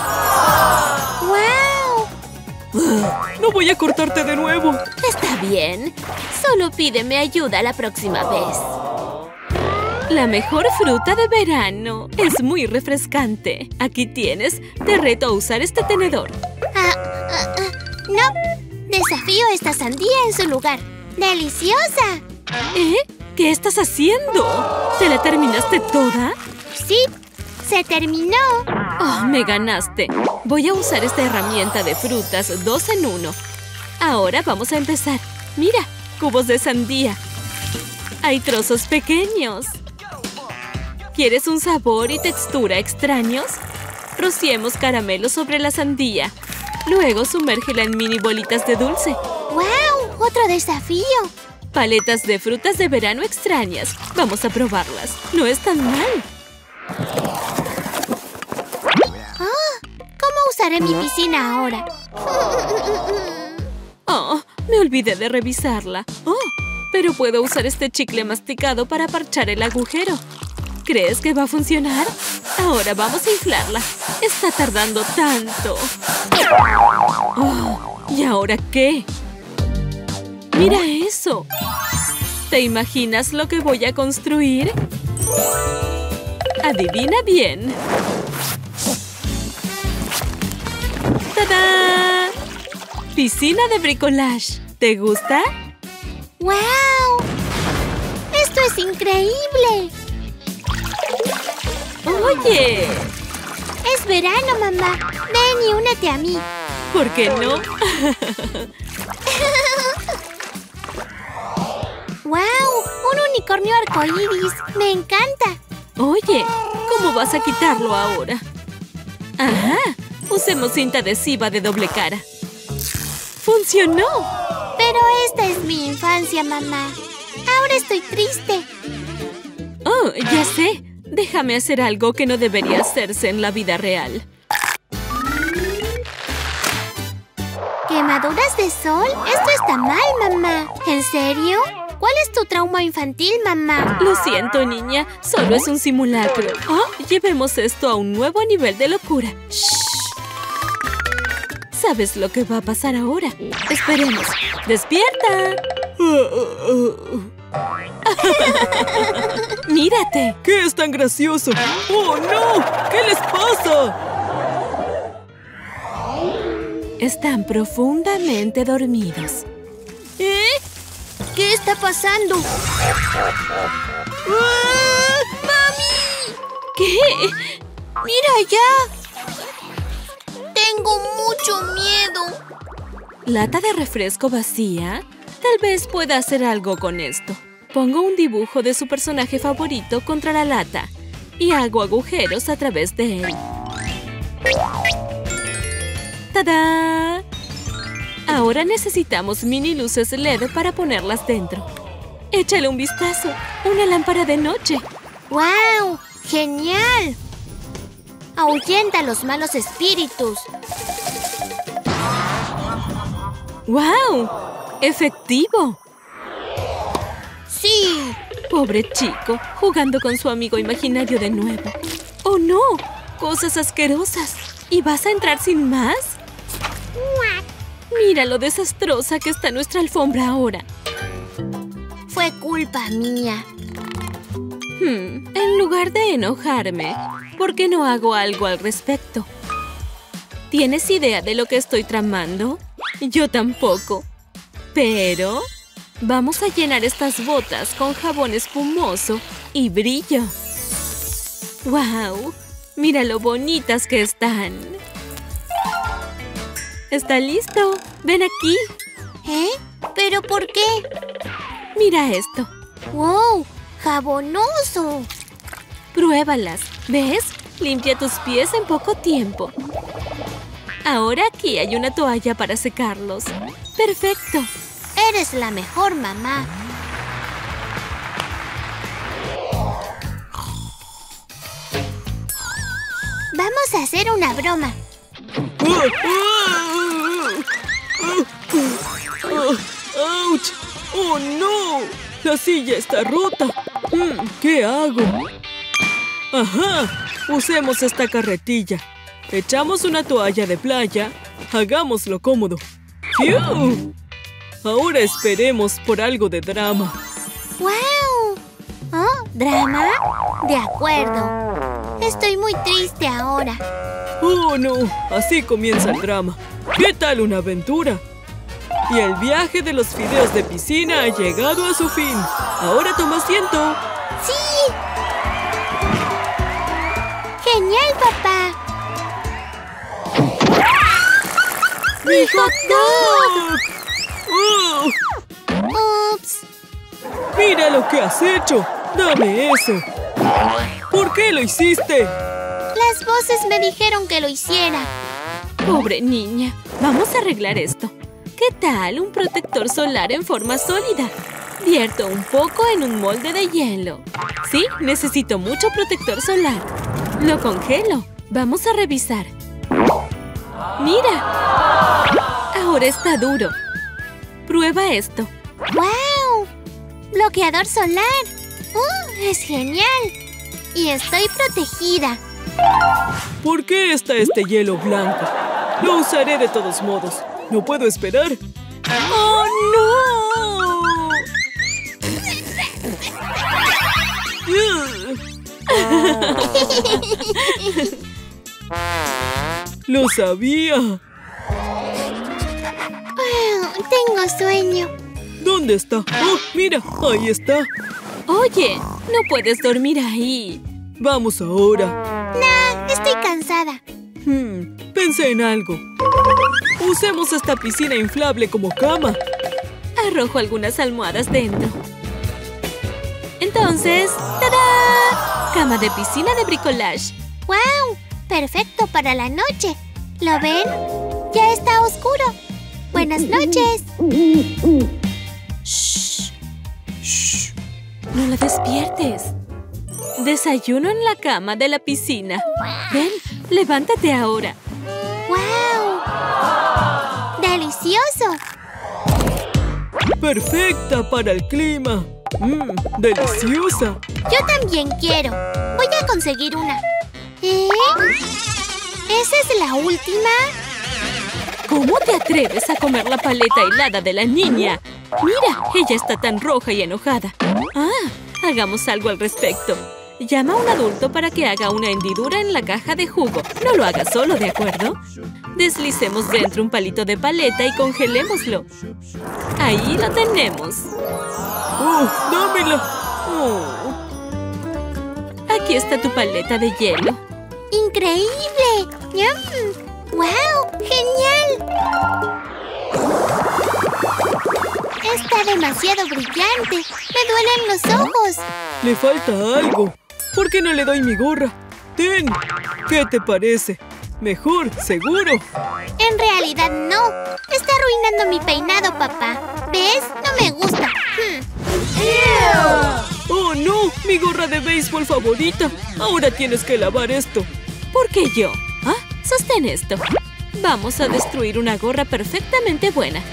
¡Wow! No voy a cortarte de nuevo. Está bien. Solo pídeme ayuda la próxima vez. La mejor fruta de verano. Es muy refrescante. Aquí tienes. Te reto a usar este tenedor. Ah, ah, ah, no. Desafío esta sandía en su lugar. ¡Deliciosa! ¿Eh? ¿Qué estás haciendo? ¿Te la terminaste toda? Sí, se terminó. Oh, me ganaste. Voy a usar esta herramienta de frutas dos en uno. Ahora vamos a empezar. Mira, cubos de sandía. Hay trozos pequeños. ¿Quieres un sabor y textura extraños? Rociemos caramelo sobre la sandía. Luego sumérgela en mini bolitas de dulce. ¡Wow! ¡Otro desafío! Paletas de frutas de verano extrañas. Vamos a probarlas. No es tan mal. Oh, ¿cómo usaré mi piscina ahora? Oh, me olvidé de revisarla. Oh, pero puedo usar este chicle masticado para parchar el agujero. ¿Crees que va a funcionar? Ahora vamos a inflarla. Está tardando tanto. Oh, ¿y ahora qué? ¡Mira eso! ¿Te imaginas lo que voy a construir? ¡Adivina bien! ¡Tadá! Piscina de bricolage. ¿Te gusta? ¡Wow! ¡Esto es increíble! ¡Oye! Es verano, mamá. Ven y únete a mí. ¿Por qué no? ¡Wow! ¡Un unicornio arcoíris! ¡Me encanta! Oye, ¿cómo vas a quitarlo ahora? ¡Ajá! Usemos cinta adhesiva de doble cara. ¡Funcionó! Pero esta es mi infancia, mamá. Ahora estoy triste. Oh, ya sé. Déjame hacer algo que no debería hacerse en la vida real. ¿Quemaduras de sol? Esto está mal, mamá. ¿En serio? ¿Cuál es tu trauma infantil, mamá? Lo siento, niña. Solo es un simulacro. Oh, llevemos esto a un nuevo nivel de locura. ¡Shh! ¿Sabes lo que va a pasar ahora? Esperemos. ¡Despierta! ¡Mírate! ¿Qué es tan gracioso? ¡Oh, no! ¿Qué les pasa? Están profundamente dormidos. ¿Eh? ¿Qué está pasando? ¡Ah! ¡Mami! ¿Qué? ¡Mira allá! Tengo mucho miedo. ¿Lata de refresco vacía? Tal vez pueda hacer algo con esto. Pongo un dibujo de su personaje favorito contra la lata y hago agujeros a través de él. ¡Tadá! Ahora necesitamos mini luces L E D para ponerlas dentro. ¡Échale un vistazo! ¡Una lámpara de noche! ¡Wow! ¡Genial! Ahuyenta a los malos espíritus. ¡Wow! ¡Efectivo! ¡Sí! Pobre chico, jugando con su amigo imaginario de nuevo. ¡Oh, no! ¡Cosas asquerosas! ¿Y vas a entrar sin más? Mira lo desastrosa que está nuestra alfombra ahora. Fue culpa mía. Hmm, en lugar de enojarme, ¿por qué no hago algo al respecto? ¿Tienes idea de lo que estoy tramando? Yo tampoco. Pero vamos a llenar estas botas con jabón espumoso y brillo. ¡Wow! ¡Mira lo bonitas que están! ¿Está listo? ¡Ven aquí! ¿Eh? ¿Pero por qué? Mira esto. ¡Wow! ¡Jabonoso! Pruébalas. ¿Ves? Limpia tus pies en poco tiempo. Ahora aquí hay una toalla para secarlos. ¡Perfecto! Eres la mejor mamá. Vamos a hacer una broma. ¡Auch! ¡Oh, no! ¡La silla está rota! Mm, ¿qué hago? ¡Ajá! Usemos esta carretilla. Echamos una toalla de playa. Hagámoslo cómodo. ¡Fiu! Ahora esperemos por algo de drama. ¡Wow! ¿Oh? ¿Drama? De acuerdo. Estoy muy triste ahora. ¡Oh, no! Así comienza el drama. ¿Qué tal una aventura? Y el viaje de los fideos de piscina ha llegado a su fin. Ahora toma asiento. ¡Sí! ¡Genial, papá! ¡Mi hot dog! ¡Oh! ¡Ups! ¡Mira lo que has hecho! ¡Dame eso! ¿Por qué lo hiciste? Las voces me dijeron que lo hiciera. Pobre niña. Vamos a arreglar esto. ¿Qué tal un protector solar en forma sólida? Vierto un poco en un molde de hielo. Sí, necesito mucho protector solar. Lo congelo. Vamos a revisar. ¡Mira! Ahora está duro. Prueba esto. ¡Wow! ¡Bloqueador solar! ¡Uh! ¡Es genial! Y estoy protegida. ¿Por qué está este hielo blanco? Lo usaré de todos modos. No puedo esperar. ¡Oh, no! ¡Lo sabía! Oh, tengo sueño. ¿Dónde está? ¡Oh, mira! ¡Ahí está! Oye, no puedes dormir ahí. Vamos ahora. Nah, estoy cansada. Hmm, pensé en algo. Usemos esta piscina inflable como cama. Arrojo algunas almohadas dentro. Entonces, ¡tada! Cama de piscina de bricolage. ¡Wow! Perfecto para la noche. ¿Lo ven? Ya está oscuro. Buenas noches. Shh. Shh. No la despiertes. Desayuno en la cama de la piscina. Ven, levántate ahora. ¡Wow! ¡Delicioso! ¡Perfecta para el clima! ¡Mmm! ¡Deliciosa! Yo también quiero. Voy a conseguir una. ¿Eh? ¿Esa es la última? ¿Cómo te atreves a comer la paleta helada de la niña? Mira, ella está tan roja y enojada. Ah, hagamos algo al respecto. Llama a un adulto para que haga una hendidura en la caja de jugo. No lo haga solo, ¿de acuerdo? Deslicemos dentro un palito de paleta y congelémoslo. Ahí lo tenemos. ¡Oh, dámela! Oh. Aquí está tu paleta de hielo. ¡Increíble! ¡Yum! ¡Wow! ¡Genial! Está demasiado brillante. Me duelen los ojos. Le falta algo. ¿Por qué no le doy mi gorra? ¡Ten! ¿Qué te parece? Mejor, seguro. En realidad no. Está arruinando mi peinado, papá. ¿Ves? No me gusta. Hmm. ¡Oh, no! ¡Mi gorra de béisbol favorita! Ahora tienes que lavar esto. ¿Por qué yo? Ah, sostén esto. Vamos a destruir una gorra perfectamente buena.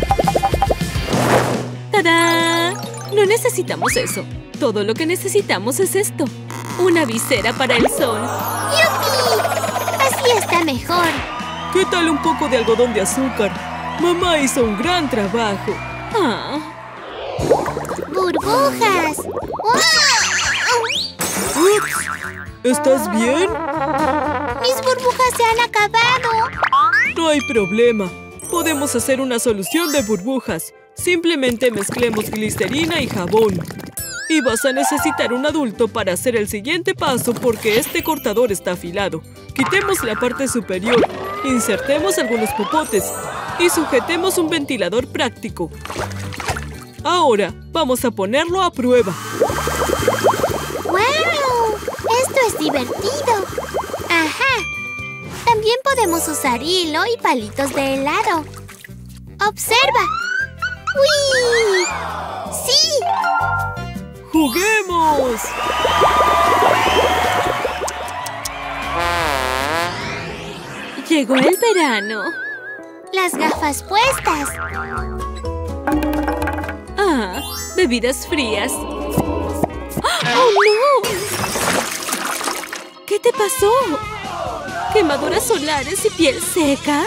¡Tadá! No necesitamos eso. Todo lo que necesitamos es esto. Una visera para el sol. ¡Yupi! Así está mejor. ¿Qué tal un poco de algodón de azúcar? Mamá hizo un gran trabajo. Ah. ¡Burbujas! ¡Wow! ¡Ups! ¿Estás bien? ¡Mis burbujas se han acabado! No hay problema. Podemos hacer una solución de burbujas. Simplemente mezclemos glicerina y jabón. Y vas a necesitar un adulto para hacer el siguiente paso porque este cortador está afilado. Quitemos la parte superior, insertemos algunos popotes y sujetemos un ventilador práctico. Ahora vamos a ponerlo a prueba. ¡Wow! ¡Esto es divertido! ¡Ajá! También podemos usar hilo y palitos de helado. ¡Observa! ¡Uy! ¡Sí! ¡Juguemos! Llegó el verano. Las gafas puestas. Ah, bebidas frías. ¡Oh, no! ¿Qué te pasó? ¿Quemaduras solares y piel seca?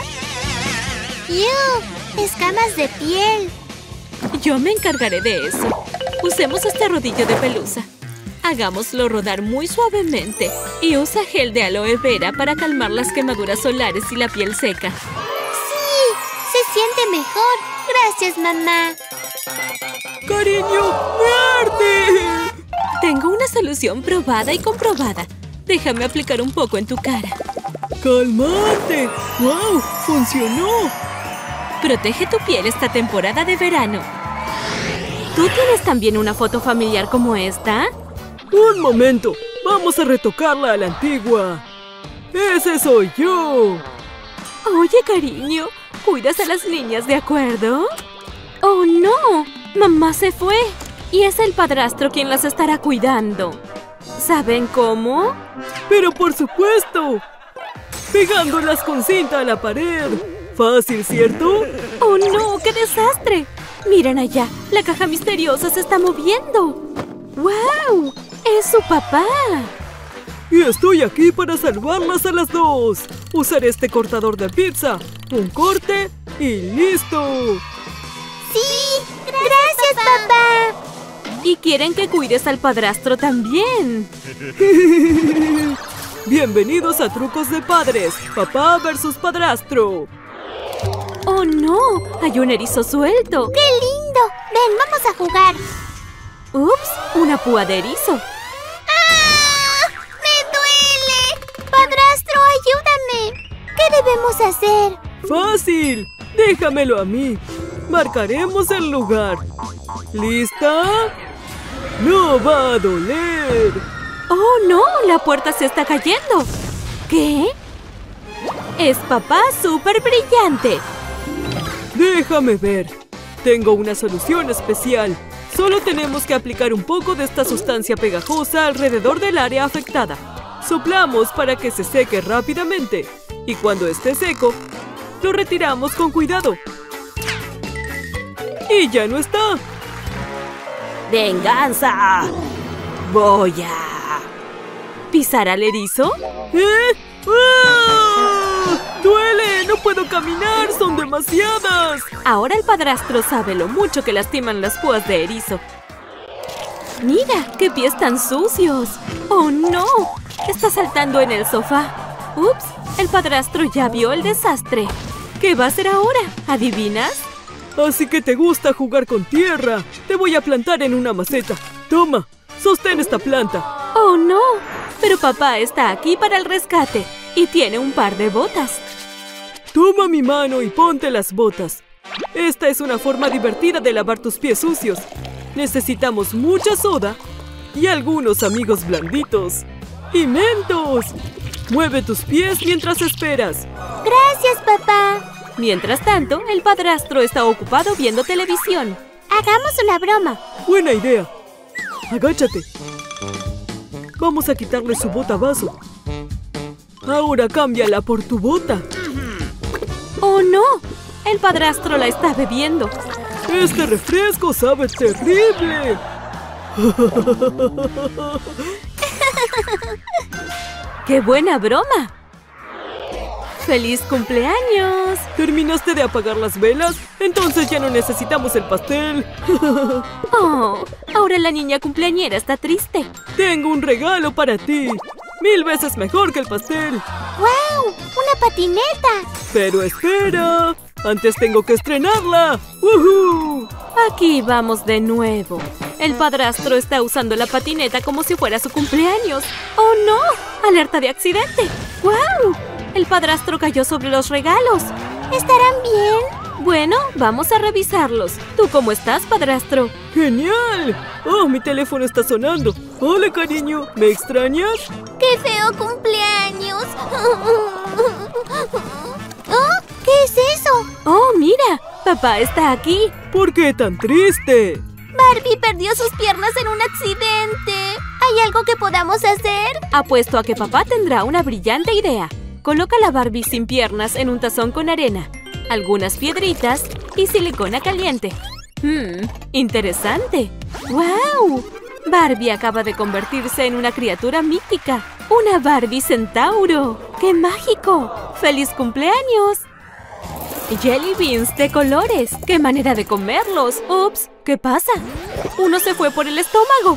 ¡Ew! ¡Escamas de piel! Yo me encargaré de eso. Usemos este rodillo de pelusa. Hagámoslo rodar muy suavemente y usa gel de aloe vera para calmar las quemaduras solares y la piel seca. ¡Sí! ¡Se siente mejor! ¡Gracias, mamá! ¡Cariño! ¡Me arde! Tengo una solución probada y comprobada. Déjame aplicar un poco en tu cara. ¡Calmante! ¡Wow! ¡Funcionó! Protege tu piel esta temporada de verano. ¿Tú tienes también una foto familiar como esta? ¡Un momento! ¡Vamos a retocarla a la antigua! ¡Ese soy yo! Oye, cariño, ¿cuidas a las niñas, de acuerdo? ¡Oh, no! Mamá se fue. Y es el padrastro quien las estará cuidando. ¿Saben cómo? ¡Pero por supuesto! ¡Pegándolas con cinta a la pared! ¡Fácil, ¿cierto? ¡Oh, no! ¡Qué desastre! Miren allá, la caja misteriosa se está moviendo. ¡Wow! ¡Es su papá! Y estoy aquí para salvarlas a las dos. Usaré este cortador de pizza. Un corte y listo. Sí, gracias, papá. Y quieren que cuides al padrastro también. Bienvenidos a Trucos de Padres, papá versus padrastro. ¡Oh, no! Hay un erizo suelto. ¡Qué lindo! Ven, vamos a jugar. ¡Ups! Una púa de erizo. ¡Ah! ¡Me duele! Padrastro, ayúdame. ¿Qué debemos hacer? ¡Fácil! Déjamelo a mí. Marcaremos el lugar. ¿Lista? ¡No va a doler! ¡Oh, no! La puerta se está cayendo. ¿Qué? Es papá súper brillante. Déjame ver. Tengo una solución especial. Solo tenemos que aplicar un poco de esta sustancia pegajosa alrededor del área afectada. Soplamos para que se seque rápidamente. Y cuando esté seco, lo retiramos con cuidado. ¡Y ya no está! ¡Venganza! Voy a... ¿pisar al erizo? ¿Eh? ¡Ah! ¡Duele! ¡No puedo caminar! ¡Son demasiadas! Ahora el padrastro sabe lo mucho que lastiman las púas de erizo. ¡Mira! ¡Qué pies tan sucios! ¡Oh, no! Está saltando en el sofá. ¡Ups! El padrastro ya vio el desastre. ¿Qué va a hacer ahora? ¿Adivinas? Así que te gusta jugar con tierra. Te voy a plantar en una maceta. Toma, sostén esta planta. ¡Oh, no! Pero papá está aquí para el rescate. Y tiene un par de botas. Toma mi mano y ponte las botas. Esta es una forma divertida de lavar tus pies sucios. Necesitamos mucha soda y algunos amigos blanditos. ¡Y mentos! Mueve tus pies mientras esperas. Gracias, papá. Mientras tanto, el padrastro está ocupado viendo televisión. Hagamos una broma. Buena idea. Agáchate. Vamos a quitarle su bota vaso. Ahora cámbiala por tu bota. ¡Oh, no! El padrastro la está bebiendo. ¡Este refresco sabe terrible! ¡Qué buena broma! ¡Feliz cumpleaños! ¿Terminaste de apagar las velas? Entonces ya no necesitamos el pastel. ¡Oh! Ahora la niña cumpleañera está triste. Tengo un regalo para ti. Mil veces mejor que el pastel. ¡Wow! ¡Una patineta! Pero espera. Antes tengo que estrenarla. ¡Woohoo! Aquí vamos de nuevo. El padrastro está usando la patineta como si fuera su cumpleaños. ¡Oh, no! ¡Alerta de accidente! ¡Wow! El padrastro cayó sobre los regalos. ¿Estarán bien? Bueno, vamos a revisarlos. ¿Tú cómo estás, padrastro? ¡Genial! ¡Oh, mi teléfono está sonando! ¡Hola, cariño! ¿Me extrañas? ¡Qué feo cumpleaños! ¿Oh? ¿Qué es eso? ¡Oh, mira! Papá está aquí. ¿Por qué tan triste? Barbie perdió sus piernas en un accidente. ¿Hay algo que podamos hacer? Apuesto a que papá tendrá una brillante idea. Coloca la Barbie sin piernas en un tazón con arena, algunas piedritas y silicona caliente. ¡Mmm! ¡Interesante! ¡Wow! Barbie acaba de convertirse en una criatura mítica. ¡Una Barbie centauro! ¡Qué mágico! ¡Feliz cumpleaños! Jelly beans de colores. ¡Qué manera de comerlos! ¡Ups! ¿Qué pasa? Uno se fue por el estómago.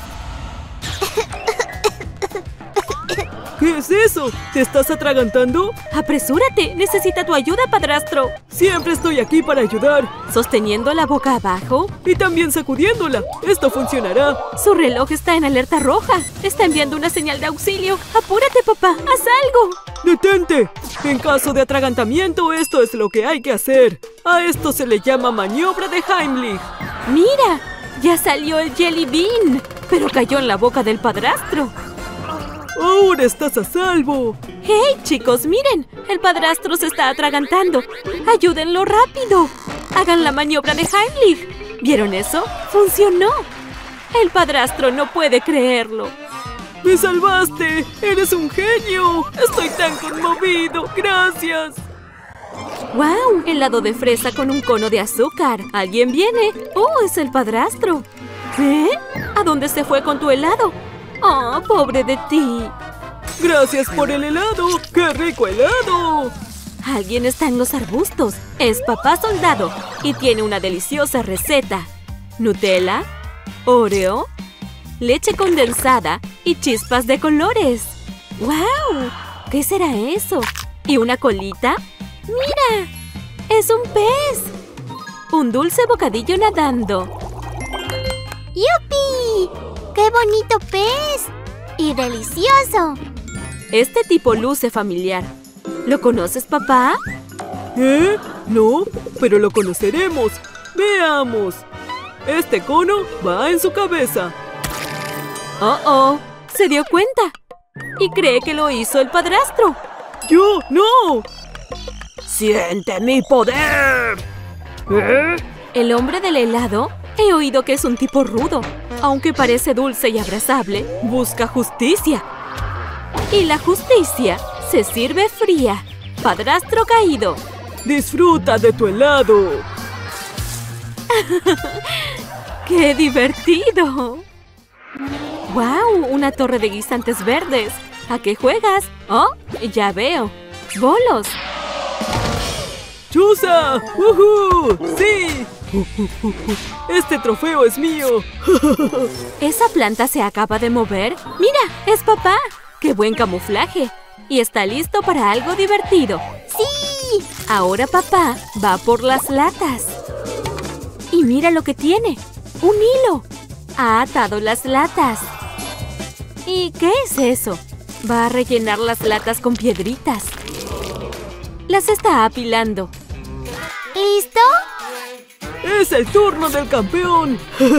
¿Qué es eso? ¿Te estás atragantando? ¡Apresúrate! ¡Necesita tu ayuda, padrastro! Siempre estoy aquí para ayudar. Sosteniendo la boca abajo. Y también sacudiéndola. Esto funcionará. Su reloj está en alerta roja. Está enviando una señal de auxilio. ¡Apúrate, papá! ¡Haz algo! ¡Detente! En caso de atragantamiento, esto es lo que hay que hacer. A esto se le llama maniobra de Heimlich. ¡Mira! ¡Ya salió el Jelly Bean! Pero cayó en la boca del padrastro. ¡Ahora estás a salvo! ¡Hey, chicos! ¡Miren! El padrastro se está atragantando. ¡Ayúdenlo rápido! ¡Hagan la maniobra de Heimlich! ¿Vieron eso? ¡Funcionó! El padrastro no puede creerlo. ¡Me salvaste! ¡Eres un genio! ¡Estoy tan conmovido! ¡Gracias! ¡Wow! Helado de fresa con un cono de azúcar. ¿Alguien viene? ¡Oh, es el padrastro! ¿Qué? ¿A dónde se fue con tu helado? ¡Oh, pobre de ti! ¡Gracias por el helado! ¡Qué rico helado! Alguien está en los arbustos. Es Papá Soldado y tiene una deliciosa receta. Nutella, Oreo, leche condensada y chispas de colores. ¡Wow! ¿Qué será eso? ¿Y una colita? ¡Mira! ¡Es un pez! Un dulce bocadillo nadando. ¡Yupi! ¡Qué bonito pez! ¡Y delicioso! Este tipo luce familiar. ¿Lo conoces, papá? ¿Eh? No, pero lo conoceremos. Veamos. Este cono va en su cabeza. ¡Oh, oh! Se dio cuenta. Y cree que lo hizo el padrastro. ¡Yo no! ¡Siente mi poder! ¿Eh? El hombre del helado, he oído que es un tipo rudo. Aunque parece dulce y abrazable, busca justicia. Y la justicia se sirve fría. Padrastro caído. ¡Disfruta de tu helado! ¡Qué divertido! ¡Wow! Una torre de guisantes verdes. ¿A qué juegas? ¡Oh! Ya veo. ¡Bolos! ¡Chusa! ¡Uhú! ¡Sí! ¡Este trofeo es mío! ¿Esa planta se acaba de mover? ¡Mira! ¡Es papá! ¡Qué buen camuflaje! Y está listo para algo divertido. ¡Sí! Ahora papá va por las latas. Y mira lo que tiene. ¡Un hilo! Ha atado las latas. ¿Y qué es eso? Va a rellenar las latas con piedritas. Las está apilando. ¿Listo? ¡Es el turno del campeón!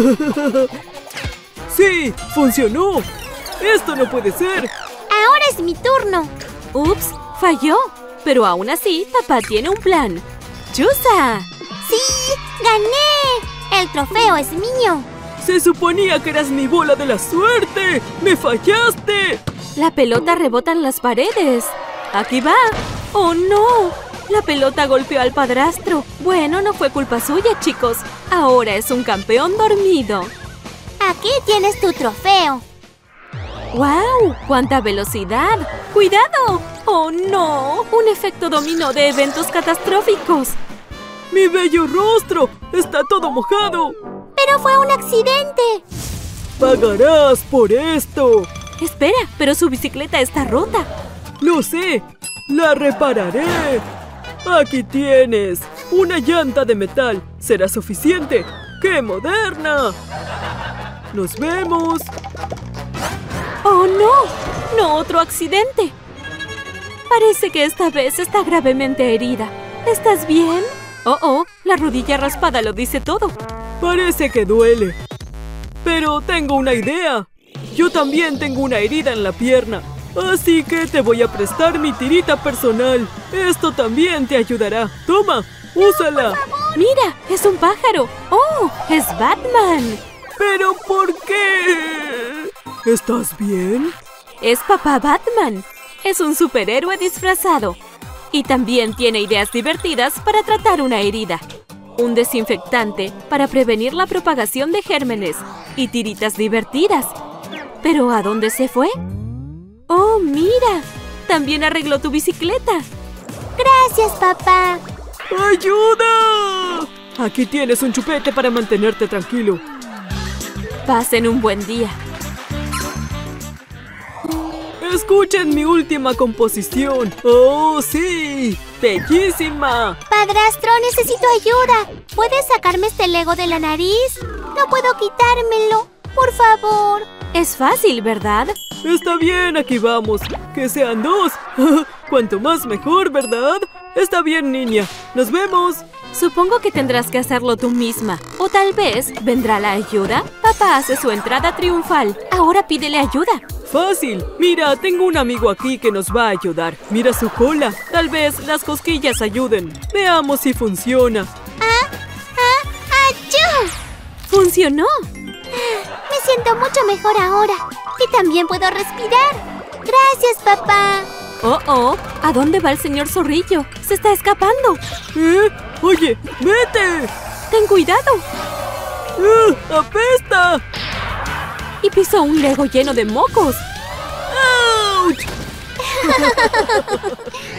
¡Sí! ¡Funcionó! ¡Esto no puede ser! Ahora es mi turno. ¡Ups! Falló. Pero aún así, papá tiene un plan. ¡Chusa! ¡Sí! ¡Gané! ¡El trofeo es mío! ¡Se suponía que eras mi bola de la suerte! ¡Me fallaste! La pelota rebota en las paredes. ¡Aquí va! ¡Oh, no! La pelota golpeó al padrastro. Bueno, no fue culpa suya, chicos. Ahora es un campeón dormido. Aquí tienes tu trofeo. ¡Wow! ¡Cuánta velocidad! ¡Cuidado! ¡Oh, no! Un efecto dominó de eventos catastróficos. ¡Mi bello rostro! ¡Está todo mojado! ¡Pero fue un accidente! ¡Pagarás por esto! Espera, pero su bicicleta está rota. ¡Lo sé! ¡La repararé! ¡Aquí tienes! ¡Una llanta de metal! ¿Será suficiente? ¡Qué moderna! ¡Nos vemos! ¡Oh, no! ¡No otro accidente! Parece que esta vez está gravemente herida. ¿Estás bien? Oh, oh, la rodilla raspada lo dice todo. Parece que duele. Pero tengo una idea. Yo también tengo una herida en la pierna. Así que te voy a prestar mi tirita personal. Esto también te ayudará. Toma, úsala. ¡Mira! ¡Es un pájaro! ¡Oh! ¡Es Batman! ¿Pero por qué? ¿Estás bien? Es papá Batman. Es un superhéroe disfrazado. Y también tiene ideas divertidas para tratar una herida. Un desinfectante para prevenir la propagación de gérmenes. Y tiritas divertidas. ¿Pero a dónde se fue? ¡Oh, mira! También arregló tu bicicleta. Gracias, papá. ¡Ayuda! Aquí tienes un chupete para mantenerte tranquilo. Pasen un buen día. Escuchen mi última composición. ¡Oh, sí! ¡Bellísima! Padrastro, necesito ayuda. ¿Puedes sacarme este Lego de la nariz? No puedo quitármelo. Por favor. Es fácil, ¿verdad? Está bien, aquí vamos. Que sean dos. Cuanto más mejor, ¿verdad? Está bien, niña. ¡Nos vemos! Supongo que tendrás que hacerlo tú misma. O tal vez, ¿vendrá la ayuda? Papá hace su entrada triunfal. Ahora pídele ayuda. ¡Fácil! Mira, tengo un amigo aquí que nos va a ayudar. Mira su cola. Tal vez las cosquillas ayuden. Veamos si funciona. ¡Ah! ¡Ah! ¡Achú! ¡Funcionó! Me siento mucho mejor ahora. Y también puedo respirar. Gracias, papá. ¡Oh, oh! ¿A dónde va el señor Zorrillo? ¡Se está escapando! ¿Eh? ¡Oye! ¡Vete! ¡Ten cuidado! ¡Uh! ¡Apesta! Y pisó un Lego lleno de mocos. ¡Auch!